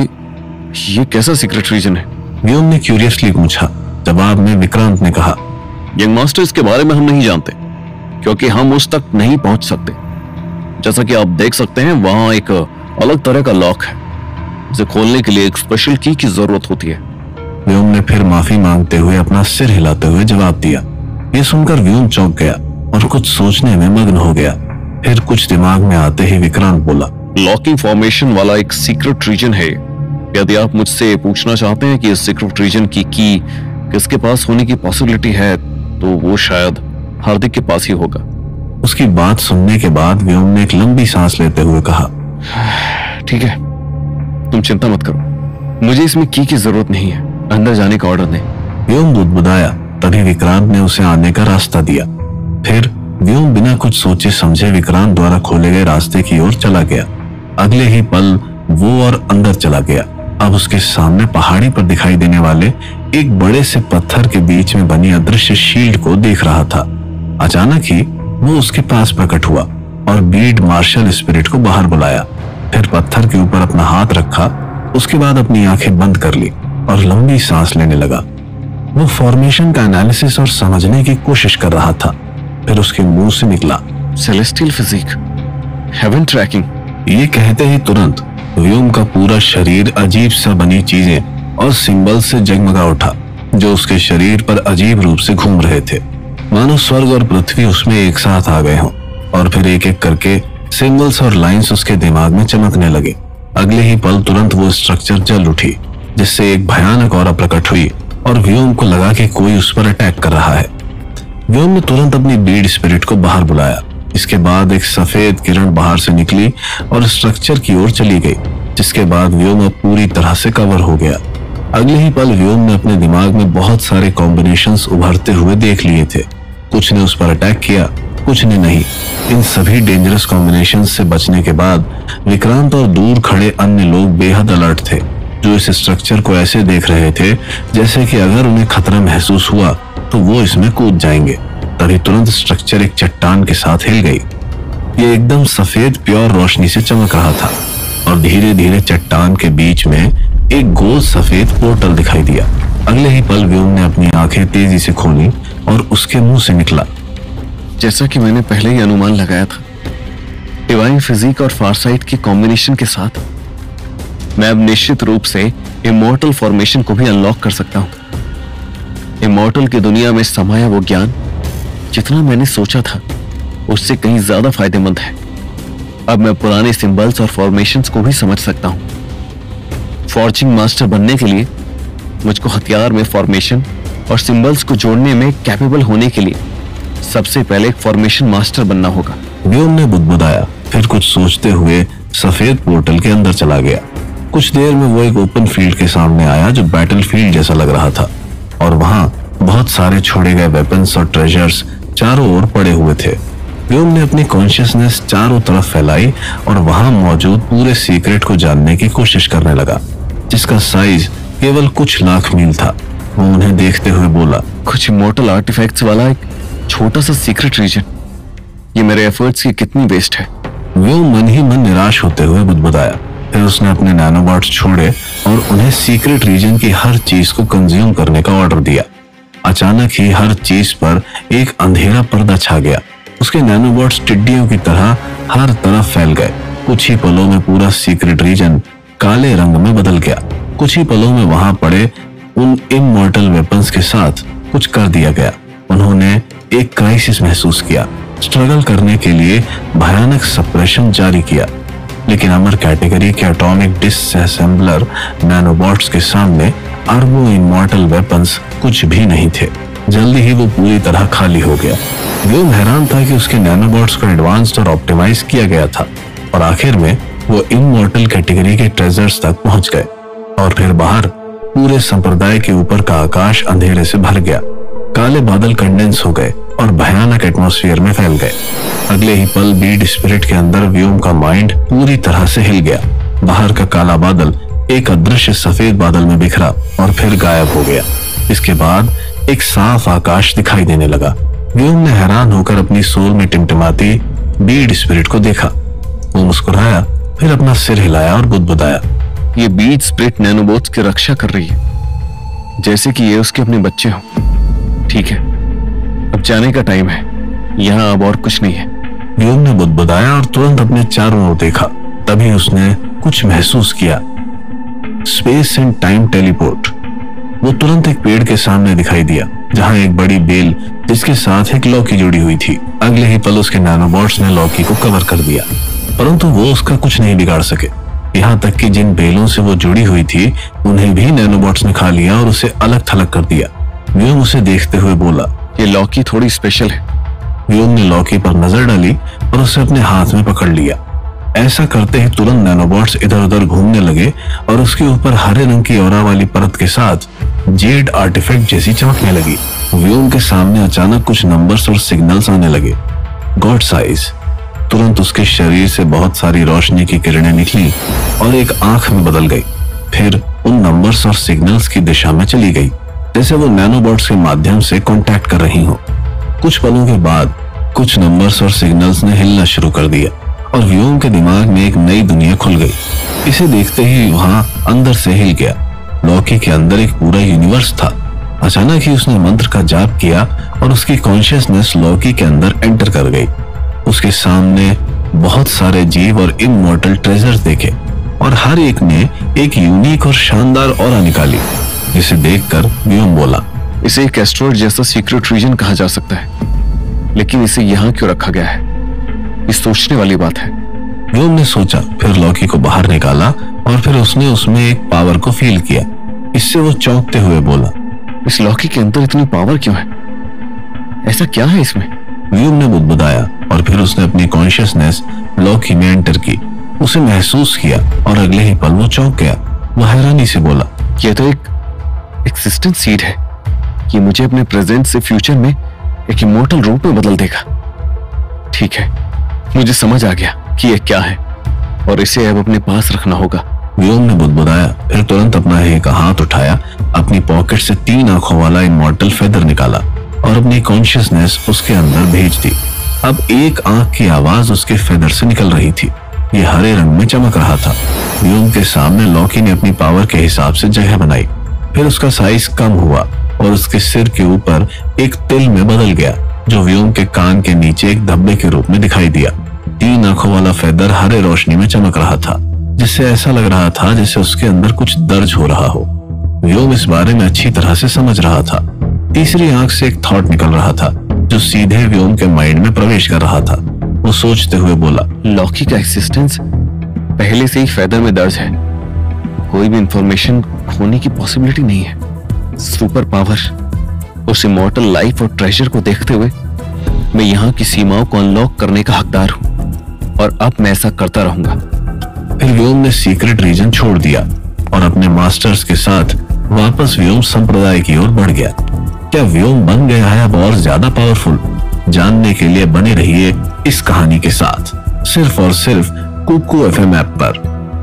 ये कैसा सीक्रेट रीजन है? व्योम ने क्यूरियसली पूछा। जवाब में विक्रांत ने कहा, यंग मास्टर, इसके बारे में हम नहीं जानते, क्योंकि हम उस तक नहीं पहुंच सकते। जैसा कि आप देख सकते हैं, वहां एक अलग तरह का लॉक है, जिसे खोलने के लिए एक स्पेशल की जरूरत होती है। व्योम ने फिर माफी मांगते हुए अपना सिर हिलाते हुए जवाब दिया। ये सुनकर व्योम चौंक गया और कुछ सोचने में मग्न हो गया। फिर कुछ दिमाग में आते ही विक्रांत बोला, लॉकिंग फॉर्मेशन वाला एक सीक्रेट रीजन है। यदि आप मुझसे पूछना चाहते हैं कि इस सीक्रेट रीजन की किसके पास होने की पॉसिबिलिटी है, तो वो शायद हार्दिक के पास ही होगा। उसकी बात सुनने के बाद व्योम ने एक लंबी सांस लेते हुए कहा, ठीक है, तुम चिंता मत करो, मुझे इसमें की जरूरत नहीं है। अंदर जाने का ऑर्डर दें। व्योम बुदबुदाया। तभी विक्रांत ने उसे आने का रास्ता दिया। फिर व्योम बिना कुछ सोचे समझे विक्रांत द्वारा खोले गए रास्ते की ओर चला गया। अगले ही पल वो और अंदर चला गया। अब उसके सामने पहाड़ी पर दिखाई देने वाले एक बड़े से पत्थर के बीच में बनी अदृश्य शील्ड को देख रहा था। अचानक ही वो उसके पास प्रकट हुआ और बीड मार्शल स्पिरिट को बाहर बुलाया। फिर पत्थर के ऊपर अपना हाथ रखा, उसके बाद अपनी आंखें बंद कर ली और लंबी सांस लेने लगा। वो फॉर्मेशन का एनालिसिस और समझने की कोशिश कर रहा था। फिर उसके मुंह से निकला, सेलेस्टियल फिजिक, हेवन ट्रैकिंग। ये कहते ही तुरंत व्योम का पूरा शरीर अजीब सा बनी चीजें और सिंबल से जगमगा उठा, जो उसके शरीर पर अजीब रूप से घूम रहे थे, मानो स्वर्ग और पृथ्वी उसमें एक साथ आ गए हों। और फिर एक एक करके सिंबल्स और लाइंस उसके दिमाग में चमकने लगे। अगले ही पल तुरंत वो स्ट्रक्चर जल उठी, जिससे एक भयानक ऑरा प्रकट हुई और व्योम को लगा कि कोई उस पर अटैक कर रहा है। व्योम ने तुरंत अपनी बीड स्पिरिट को बाहर बुलाया। इसके बाद एक सफेद किरण बाहर से निकली और स्ट्रक्चर की ओर चली गई, जिसके बाद व्योम अब पूरी तरह से कवर हो गया। अगले ही पल व्योम ने अपने दिमाग में बहुत सारे कॉम्बिनेशंस उभरते हुए देख लिए थे। कुछ ने उस पर अटैक किया, कुछ ने नहीं। इन सभी डेंजरस कॉम्बिनेशंस से बचने के बाद विक्रांत और दूर खड़े अन्य लोग बेहद अलर्ट थे, जो इस स्ट्रक्चर को ऐसे देख रहे थे जैसे कि अगर उन्हें खतरा महसूस हुआ तो वो इसमें कूद जाएंगे। तभी तुरंत स्ट्रक्चर एक चट्टान के साथ हिल गई। ये एकदम सफेद प्योर रोशनी से चमक रहा था और धीरे धीरे चट्टान के बीच में एक गोल सफेद पोर्टल दिखाई दिया। अगले ही पल व्योम ने अपनी आंखें तेजी से खोली और उसके मुंह से निकला, जैसा कि मैंने पहले ही अनुमान लगाया था, डिवाइन फिजिक और फारसाइट के कॉम्बिनेशन के साथ मैं अब निश्चित रूप से इमॉर्टल फॉर्मेशन को भी अनलॉक कर सकता हूं। इमॉर्टल की दुनिया में समाया वो ज्ञान जितना मैंने सोचा था उससे कहीं ज्यादा फायदेमंद है। अब मैं पुराने सिंबल्स और फॉर्मेशंस को भी समझ सकता हूं। फॉर्जिंग मास्टर बनने के लिए मुझको हथियार में फॉर्मेशन और सिंबल्स को जोड़ने में कैपेबल होने के लिए सबसे पहले एक फॉर्मेशन मास्टर बनना होगा। व्योम ने बुदबुदाया, फिर कुछ सोचते हुए सफेद पोर्टल के अंदर चला गया। कुछ देर में वो एक ओपन फील्ड के सामने आया जो बैटल फील्ड जैसा लग रहा था, और वहां बहुत सारे छोड़े गए वेपन्स और ट्रेजर्स चारों ओर पड़े हुए थे। व्योम ने अपनी कॉन्शियसनेस चारों तरफ फैलाई और वहां मौजूद पूरे सीक्रेट को जानने की कोशिश करने लगा, जिसका साइज केवल कुछ लाख मील था। वो उन्हें देखते हुए बोला, कुछ इमॉर्टल आर्टिफैक्ट्स वाला एक छोटा सा सीक्रेट रीजन, ये मेरे एफर्ट्स की कितनी वेस्ट है। व्योम मन ही मन निराश होते हुए बुदबुदाया। फिर उसने अपने नैनोबॉट्स छोड़े और उन्हें सीक्रेट रीजन की हर चीज को कंज्यूम करने का ऑर्डर दिया। अचानक ही हर चीज पर एक अंधेरा पर्दा छा गया। उसके नैनोबॉट्स टिड्डियों की तरह हर तरफ फैल गए। कुछ ही पलों में पूरा सीक्रेट रीजन काले रंग में बदल गया। कुछ ही पलों में वहां पड़े उन इमॉर्टल वेपन्स के साथ कुछ कर दिया गया। उन्होंने एक क्राइसिस महसूस किया, स्ट्रगल करने के लिए भयानक सप्रेशन जारी किया, लेकिन अमर कैटेगरी के एटॉमिक डिसअसेंबलर नैनोबॉट्स के सामने अरबों इमॉर्टल वेपन्स कुछ भी नहीं थे। जल्दी ही वो पूरी तरह खाली हो गया। व्योम हैरान था कि उसके नैनोबॉट्स को एडवांस्ड और ऑप्टिमाइज किया गया था, और आखिर में वो इमॉर्टल कैटेगरी के ट्रेजर्स तक पहुंच गए। और फिर बाहर पूरे संप्रदाय के ऊपर का आकाश अंधेरे से भर गया। काले बादल कंडेंस हो गए और भयानक एटमॉस्फेयर में फैल गए। अगले ही पल बीड स्पिरिट के अंदर व्योम का माइंड पूरी तरह से हिल गया। बाहर का काला बादल एक अदृश्य सफेद बादल में बिखरा और फिर गायब हो गया। इसके बाद एक साफ आकाश दिखाई देने लगा। व्योम ने हैरान होकर अपनी सोल में टिमटिमाती बीड स्पिरिट को देखा। वो मुस्कुराया, फिर अपना सिर हिलाया और बुदबुदाया, ये बीड स्पिरिट नैनोबॉट्स की रक्षा कर रही है, जैसे कि ये उसके अपने बच्चे हों। ठीक है, अब जाने का टाइम है, यहाँ अब और कुछ नहीं है। व्योम ने बुदबुदाया और तुरंत अपने चारों ओर देखा। तभी उसने कुछ महसूस किया, स्पेस एंड टाइम टेलीपोर्ट। वो तुरंत एक पेड़ के सामने दिखाई दिया, जहां एक बड़ी बेल जिसके साथ एक लॉकी जुड़ी हुई थी। अगले ही पल उसके नैनोबॉट्स ने लॉकी को कवर कर दिया, परंतु वो उसका कुछ नहीं बिगाड़ सके। यहाँ तक कि जिन बेलों से वो जुड़ी हुई थी उन्हें भी नैनोबॉट्स ने खा लिया और उसे अलग थलग कर दिया। व्योम उसे देखते हुए बोला, ये लॉकी थोड़ी स्पेशल है। व्योम ने लॉकी पर नजर डाली और उसे अपने हाथ में पकड़ लिया। ऐसा करते ही तुरंत नैनोबॉट्स इधर उधर घूमने लगे और उसके ऊपर हरे रंग की ऑरा वाली परत के साथ जेड आर्टिफैक्ट जैसी चमकने लगी। व्योम के सामने अचानक कुछ नंबर्स और सिग्नल्स आने लगे। गॉड साइज तुरंत उसके शरीर से बहुत सारी रोशनी की किरणें निकली और एक आंख में बदल गई। फिर उन नंबर्स और सिग्नल्स की दिशा में चली गई, जैसे वो नैनोबॉट्स के माध्यम से कांटेक्ट कर रही हो। कुछ पलों के बाद कुछ नंबर्स और सिग्नल्स ने हिलना शुरू कर दिया और व्योम के दिमाग में एक नई दुनिया खुल गई। इसे देखते ही वहां अंदर से हिल गया। लॉकी के अंदर एक पूरा यूनिवर्स था। अचानक ही उसने मंत्र का जाप किया और उसकी कॉन्शियसनेस लॉकी के अंदर एंटर कर गई। उसके सामने बहुत सारे जीव और इमॉर्टल ट्रेजर्स देखे और हर एक ने एक यूनिक और शानदार ऑरा निकाली, जिसे देखकर व्योम बोला, इसे एक एस्ट्रॉइड जैसा सीक्रेट रीजन कहा जा सकता है, लेकिन इसे यहाँ क्यों रखा गया है, ये सोचने वाली बात है। व्योम ने सोचा, फिर लॉकी को बाहर निकाला और फिर उसने उसमें एक पावर को फील किया। इससे वो चौंकते हुए बोला, इस लॉकी के अंदर इतनी पावर क्यों है, ऐसा क्या है इसमें? व्योम ने बुदबुदाया और फिर उसने अपनी कॉन्शियसनेस लॉकी में एंटर की। उसे महसूस किया और अगले ही पल वो चौंक गया। वो हैरानी से बोला, यह तो एक एक्सिस्टेंस सीड है, ये मुझे अपने प्रेजेंट से फ्यूचर में एक इमॉर्टल रूप में बदल देगा। ठीक है, मुझे समझ आ गया कि यह क्या है और इसे अब अपने पास रखना होगा। व्योम ने बुदबुदाया, फिर तुरंत अपना एक हाथ उठाया, अपनी पॉकेट से 3 आंखों वाला इमॉर्टल फेदर निकाला और अपनी कॉन्शियसनेस उसके अंदर भेज दी। अब एक आंख की आवाज उसके फेदर से निकल रही थी। ये हरे रंग में चमक रहा था। व्योम के सामने लॉकी ने अपनी पावर के हिसाब से जगह बनाई। फिर उसका साइज कम हुआ और उसके सिर के ऊपर एक तिल में बदल गया, जो व्योम के कान के नीचे एक धब्बे के रूप में दिखाई दिया। 3 आंखों वाला फेदर हरे रोशनी में चमक रहा था, जिससे ऐसा लग रहा था जैसे उसके अंदर कुछ दर्ज हो रहा हो। व्योम इस बारे में अच्छी तरह से समझ रहा था। तीसरी आंख से एक थॉट निकल रहा था, जो सीधे व्योम के माइंड में प्रवेश कर रहा था। वो सोचते हुए बोला, लॉकी का एक्सिस्टेंस पहले से ही फेदर में दर्ज है, कोई भी इंफॉर्मेशन खोने की पॉसिबिलिटी नहीं है। सुपर पावर, उस इमॉर्टल लाइफ और ट्रेजर को देखते हुए मैं यहाँ की सीमाओं को अनलॉक करने का हकदार हूँ और अब मैं ऐसा करता रहूंगा। फिर व्योम ने सीक्रेट रीजन छोड़ दिया और अपने मास्टर्स के साथ वापस व्योम संप्रदाय की ओर बढ़ गया। क्या व्योम बन गया है अब और ज्यादा पावरफुल? जानने के लिए बने रहिए इस कहानी के साथ, सिर्फ और सिर्फ कुकू FM ऐप पर।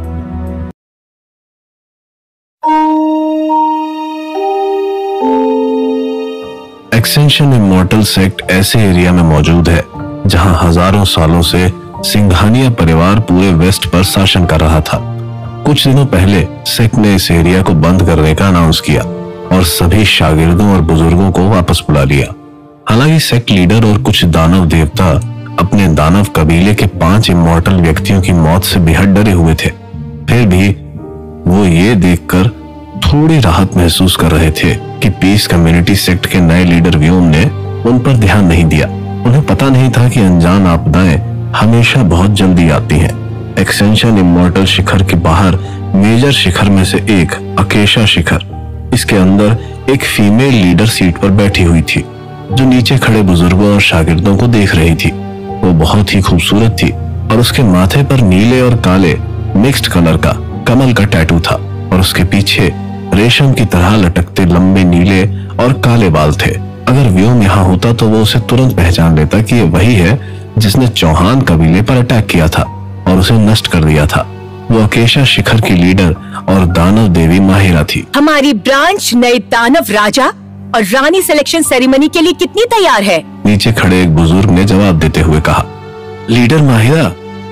एक्सटेंशन इमॉर्टल सेक्ट ऐसे एरिया में मौजूद है जहां हजारों सालों से सिंघानिया परिवार पूरे वेस्ट पर शासन कर रहा था। कुछ दिनों पहले सेक्ट ने इस एरिया को बंद करने का अनाउंस किया और सभी शागिर्दों और बुजुर्गों को वापस बुला लिया। हालांकि सेक्ट लीडर और कुछ दानव देवता अपने दानव कबीले के 5 इमॉर्टल व्यक्तियों की मौत से बेहद डरे हुए थे। फिर भी वो ये देखकर थोड़ी राहत महसूस कर रहे थे कि पीस कम्युनिटी सेक्ट के नए लीडर व्योम ने उन पर ध्यान नहीं दिया। उन्हें पता नहीं था कि अनजान आपदाएं हमेशा बहुत जल्दी आती हैं। एक्सटेंशन इमॉर्टल शिखर के बाहर मेजर शिखर में से एक अकेशा शिखर, इसके अंदर एक फीमेल लीडर सीट पर बैठी हुई थी, जो नीचे खड़े बुजुर्गों और शागिर्दों को देख रही थी। वो बहुत ही खूबसूरत थी और उसके माथे पर नीले और काले मिक्स्ड कलर का कमल का टैटू था और उसके पीछे रेशम की तरह लटकते लंबे नीले और काले बाल थे। अगर व्योम यहाँ होता तो वो उसे तुरंत पहचान लेता कि ये वही है जिसने चौहान कबीले पर अटैक किया था और उसे नष्ट कर दिया था। वो अकेशा शिखर की लीडर और दानव देवी माहिरा थी। हमारी ब्रांच नए दानव राजा और रानी सिलेक्शन सेरेमनी के लिए कितनी तैयार है? नीचे खड़े एक बुजुर्ग ने जवाब देते हुए कहा, लीडर माहिरा,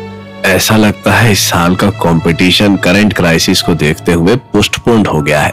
ऐसा लगता है इस साल का कंपटीशन करंट क्राइसिस को देखते हुए पोस्टपोन्ड हो गया है।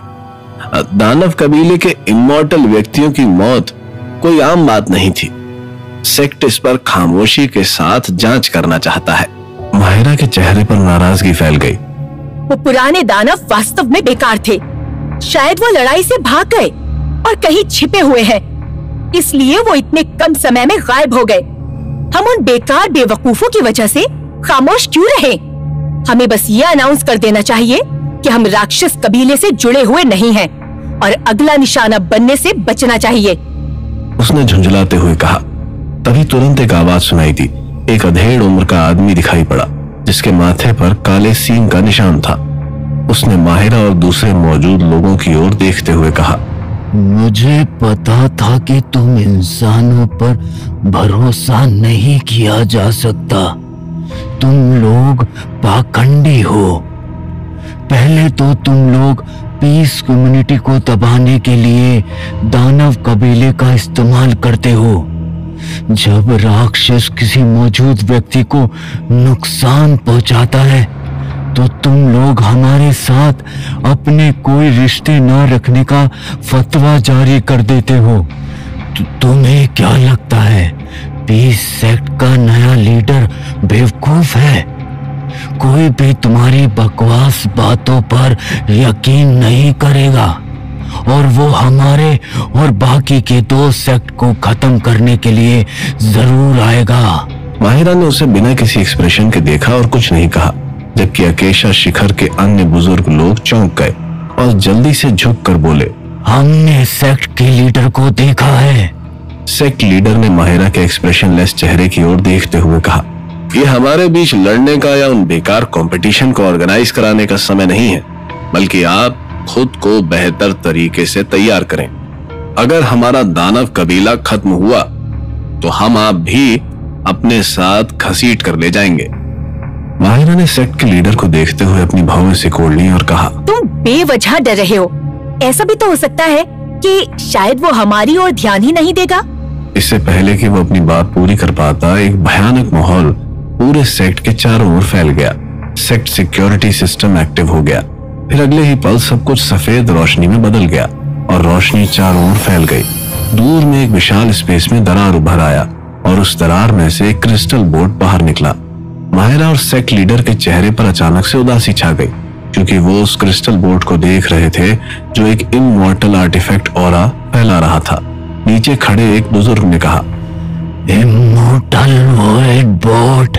दानव कबीले के इमॉर्टल व्यक्तियों की मौत कोई आम बात नहीं थी। सेक्ट इस पर खामोशी के साथ जांच करना चाहता है। माहिरा के चेहरे पर नाराजगी फैल गई। वो पुराने दानव वास्तव में बेकार थे। शायद वो लड़ाई से भाग गए और कहीं छिपे हुए हैं, इसलिए वो इतने कम समय में गायब हो गए। हम उन बेकार बेवकूफों की वजह से खामोश क्यों रहे? हमें बस ये अनाउंस कर देना चाहिए कि हम राक्षस कबीले से जुड़े हुए नहीं हैं और अगला निशाना बनने से बचना चाहिए। उसने झुंझलाते हुए कहा। तभी तुरंत एक आवाज सुनाई दी। एक अधेड़ उम्र का आदमी दिखाई पड़ा, जिसके माथे पर काले सींग का निशान था। उसने माहिरा और दूसरे मौजूद लोगों की ओर देखते हुए कहा, मुझे पता था कि तुम इंसानों पर भरोसा नहीं किया जा सकता। तुम लोग पाखंडी हो। पहले तो तुम लोग पीस कम्युनिटी को दबाने के लिए दानव कबीले का इस्तेमाल करते हो। जब राक्षस किसी मौजूद व्यक्ति को नुकसान पहुंचाता है तो तुम लोग हमारे साथ अपने कोई रिश्ते न रखने का फतवा जारी कर देते हो। तुम्हें क्या लगता है पीस सेक्ट का नया लीडर बेवकूफ है? कोई भी तुम्हारी बकवास बातों पर यकीन नहीं करेगा और वो हमारे और बाकी के 2 सेक्ट को खत्म करने के लिए जरूर आएगा। माहिरा ने उसे बिना किसी एक्सप्रेशन के देखा और कुछ नहीं कहा, जबकि अकेशा शिखर के अन्य बुजुर्ग लोग चौंक गए और जल्दी से झुक कर बोले, हमने सेक्ट के लीडर को देखा है। सेक्ट लीडर ने माहिरा के एक्सप्रेशनलेस चेहरे की ओर देखते हुए कहा, ये हमारे बीच लड़ने का या उन बेकार कंपटीशन को ऑर्गेनाइज कराने का समय नहीं है, बल्कि आप खुद को बेहतर तरीके से तैयार करें। अगर हमारा दानव कबीला खत्म हुआ तो हम आप भी अपने साथ घसीट कर ले जाएंगे। माहिरा ने सेक्ट के लीडर को देखते हुए अपनी भौहें सिकोड़ ली और कहा, तुम बेवजह डर रहे हो। ऐसा भी तो हो सकता है कि शायद वो हमारी ओर ध्यान ही नहीं देगा। इससे पहले कि वो अपनी बात पूरी कर पाता, एक भयानक माहौल पूरे सेक्ट के चारों ओर फैल गया। सेक्ट सिक्योरिटी सिस्टम एक्टिव हो गया। फिर अगले ही पल सब कुछ सफेद रोशनी में बदल गया और रोशनी चारों ओर फैल गई। दूर में एक विशाल स्पेस में दरार उभर आया और उस दरार में से एक क्रिस्टल बोट बाहर निकला। माहिरा और सेक्ट लीडर के चेहरे पर अचानक से उदासी छा गई, क्योंकि वो उस क्रिस्टल बोट को देख रहे थे जो एक इमॉर्टल आर्टिफैक्ट ऑरा फैला रहा था। नीचे खड़े एक बुजुर्ग ने कहा, इमॉर्टल वॉइड बोट,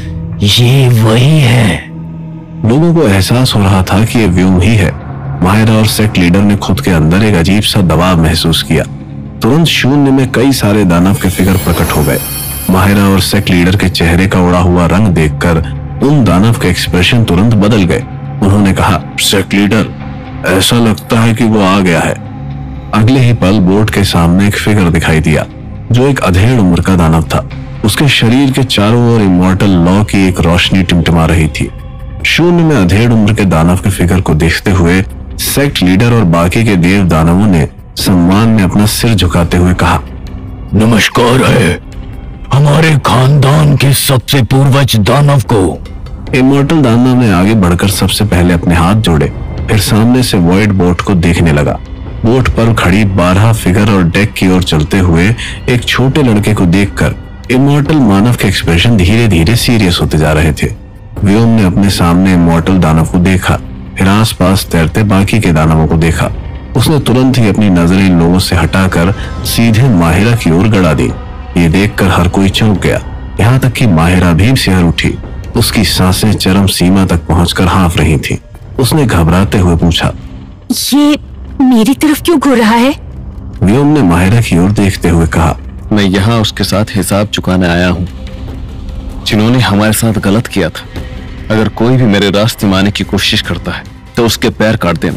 ये वही है। लोगों को एहसास हो रहा था कि ये व्योम ही है। माहिरा और सेक्ट लीडर ने खुद के अंदर एक अजीब सा दबाव महसूस किया। तुरंत शून्य में कई सारे दानव के फिगर प्रकट हो गए। माहिरा और सेक्ट लीडर के चेहरे का उड़ा हुआ रंग देखकर उन दानव के एक्सप्रेशन तुरंत बदल गए। उन्होंने कहा, सेक्ट लीडर, ऐसा लगता है कि वो आ गया है। अगले ही पल बोट के सामने एक फिगर दिखाई दिया जो एक अधेड़ उम्र का दानव था। उसके शरीर के चारों ओर इमॉर्टल लॉ की एक रोशनी टिमटिमा रही थी। शून्य में अधेड़ उम्र के दानव के फिगर को देखते हुए सेक्ट लीडर और बाकी के देव दानवों ने सम्मान में अपना सिर झुकाते हुए कहा, नमस्कार है हमारे खानदान के सबसे पूर्वज दानव को। इमॉर्टल दानव ने आगे बढ़कर सबसे पहले अपने हाथ जोड़े, फिर सामने से वॉइड बोट को देखने लगा। बोट पर खड़ी 12 फिगर और डेक की ओर चलते हुए एक छोटे लड़के को देखकर इमॉर्टल मानव के एक्सप्रेशन धीरे धीरे सीरियस होते जा रहे थे। व्योम ने अपने सामने इमॉर्टल दानव को देखा, फिर आसपास तैरते बाकी के दानवों को देखा। उसने तुरंत ही अपनी नजरें इन लोगों से हटाकर सीधे माहिरा की ओर गड़ा दी। ये देखकर हर कोई चौंक गया, यहाँ तक कि माहिरा भी सिहर उठी। उसकी सांसें चरम सीमा तक पहुंचकर हाँफ रही थीं। उसने घबराते हुए पूछा, ये मेरी तरफ क्यों घूर रहा है? व्योम ने माहिरा की ओर देखते हुए कहा, मैं यहाँ उसके साथ हिसाब चुकाने आया हूँ जिन्होंने हमारे साथ गलत किया था। अगर कोई भी मेरे रास्ते में आने की कोशिश करता है तो उसके पैर काट देना।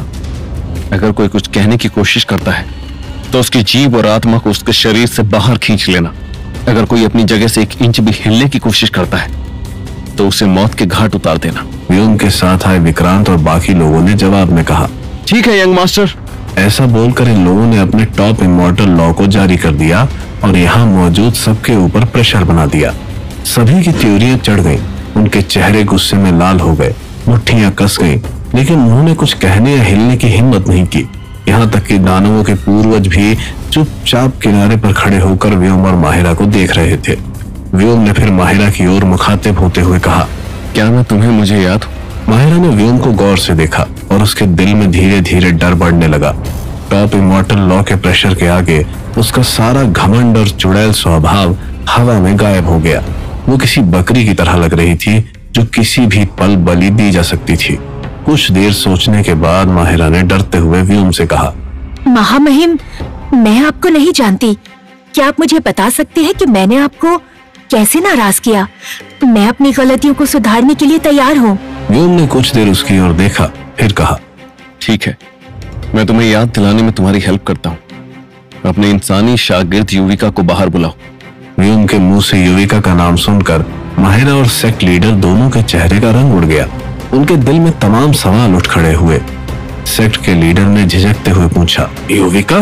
अगर कोई कुछ कहने की कोशिश करता है तो उसकी जीभ और आत्मा को उसके शरीर से बाहर खींच लेना। अगर कोई अपनी जगह से 1 इंच भी हिलने की कोशिश करता है तो उसे मौत के घाट उतार देना। व्योम के साथ आए विक्रांत और बाकी लोगों ने जवाब में कहा, ठीक है यंग मास्टर। ऐसा बोलकर इन लोगों ने अपने टॉप इमॉर्टल लॉ को जारी कर दिया और यहाँ मौजूद सबके ऊपर प्रेशर बना दिया। सभी की त्योरियां चढ़ गईं, उनके चेहरे गुस्से में लाल हो गए, मुट्ठियां कस गईं, लेकिन उन्होंने कुछ कहने या हिलने की हिम्मत नहीं की। यहाँ तक कि दानवों के पूर्वज भी चुपचाप किनारे पर खड़े होकर व्योम और माहिरा को देख रहे थे। व्योम ने फिर माहिरा की ओर मुखातिब होते हुए कहा, क्या मैं तुम्हें मुझे याद हूँ? माहिरा ने व्योम को गौर से देखा और उसके दिल में धीरे धीरे डर बढ़ने लगा। टॉप इमॉर्टल लॉ के प्रेशर के आगे उसका सारा घमंड और चुड़ैल स्वभाव हवा में गायब हो गया। वो किसी बकरी की तरह लग रही थी जो किसी भी पल बलि दी जा सकती थी। कुछ देर सोचने के बाद माहिरा ने डरते हुए व्योम से कहा, महामहिम, मैं आपको नहीं जानती। क्या आप मुझे बता सकते हैं कि मैंने आपको कैसे नाराज किया? मैं अपनी गलतियों को सुधारने के लिए तैयार हूँ। व्योम ने कुछ देर उसकी ओर देखा, फिर कहा, ठीक है, मैं तुम्हें याद दिलाने में तुम्हारी हेल्प करता हूँ। अपने इंसानी शागिर्द युविका को बाहर बुलाओ। व्योम के मुंह से युविका का नाम सुनकर माहिरा और सेक्ट लीडर दोनों के चेहरे का रंग उड़ गया। उनके दिल में तमाम सवाल उठ खड़े हुए। सेक्ट के लीडर ने झिझकते हुए पूछा, युविका,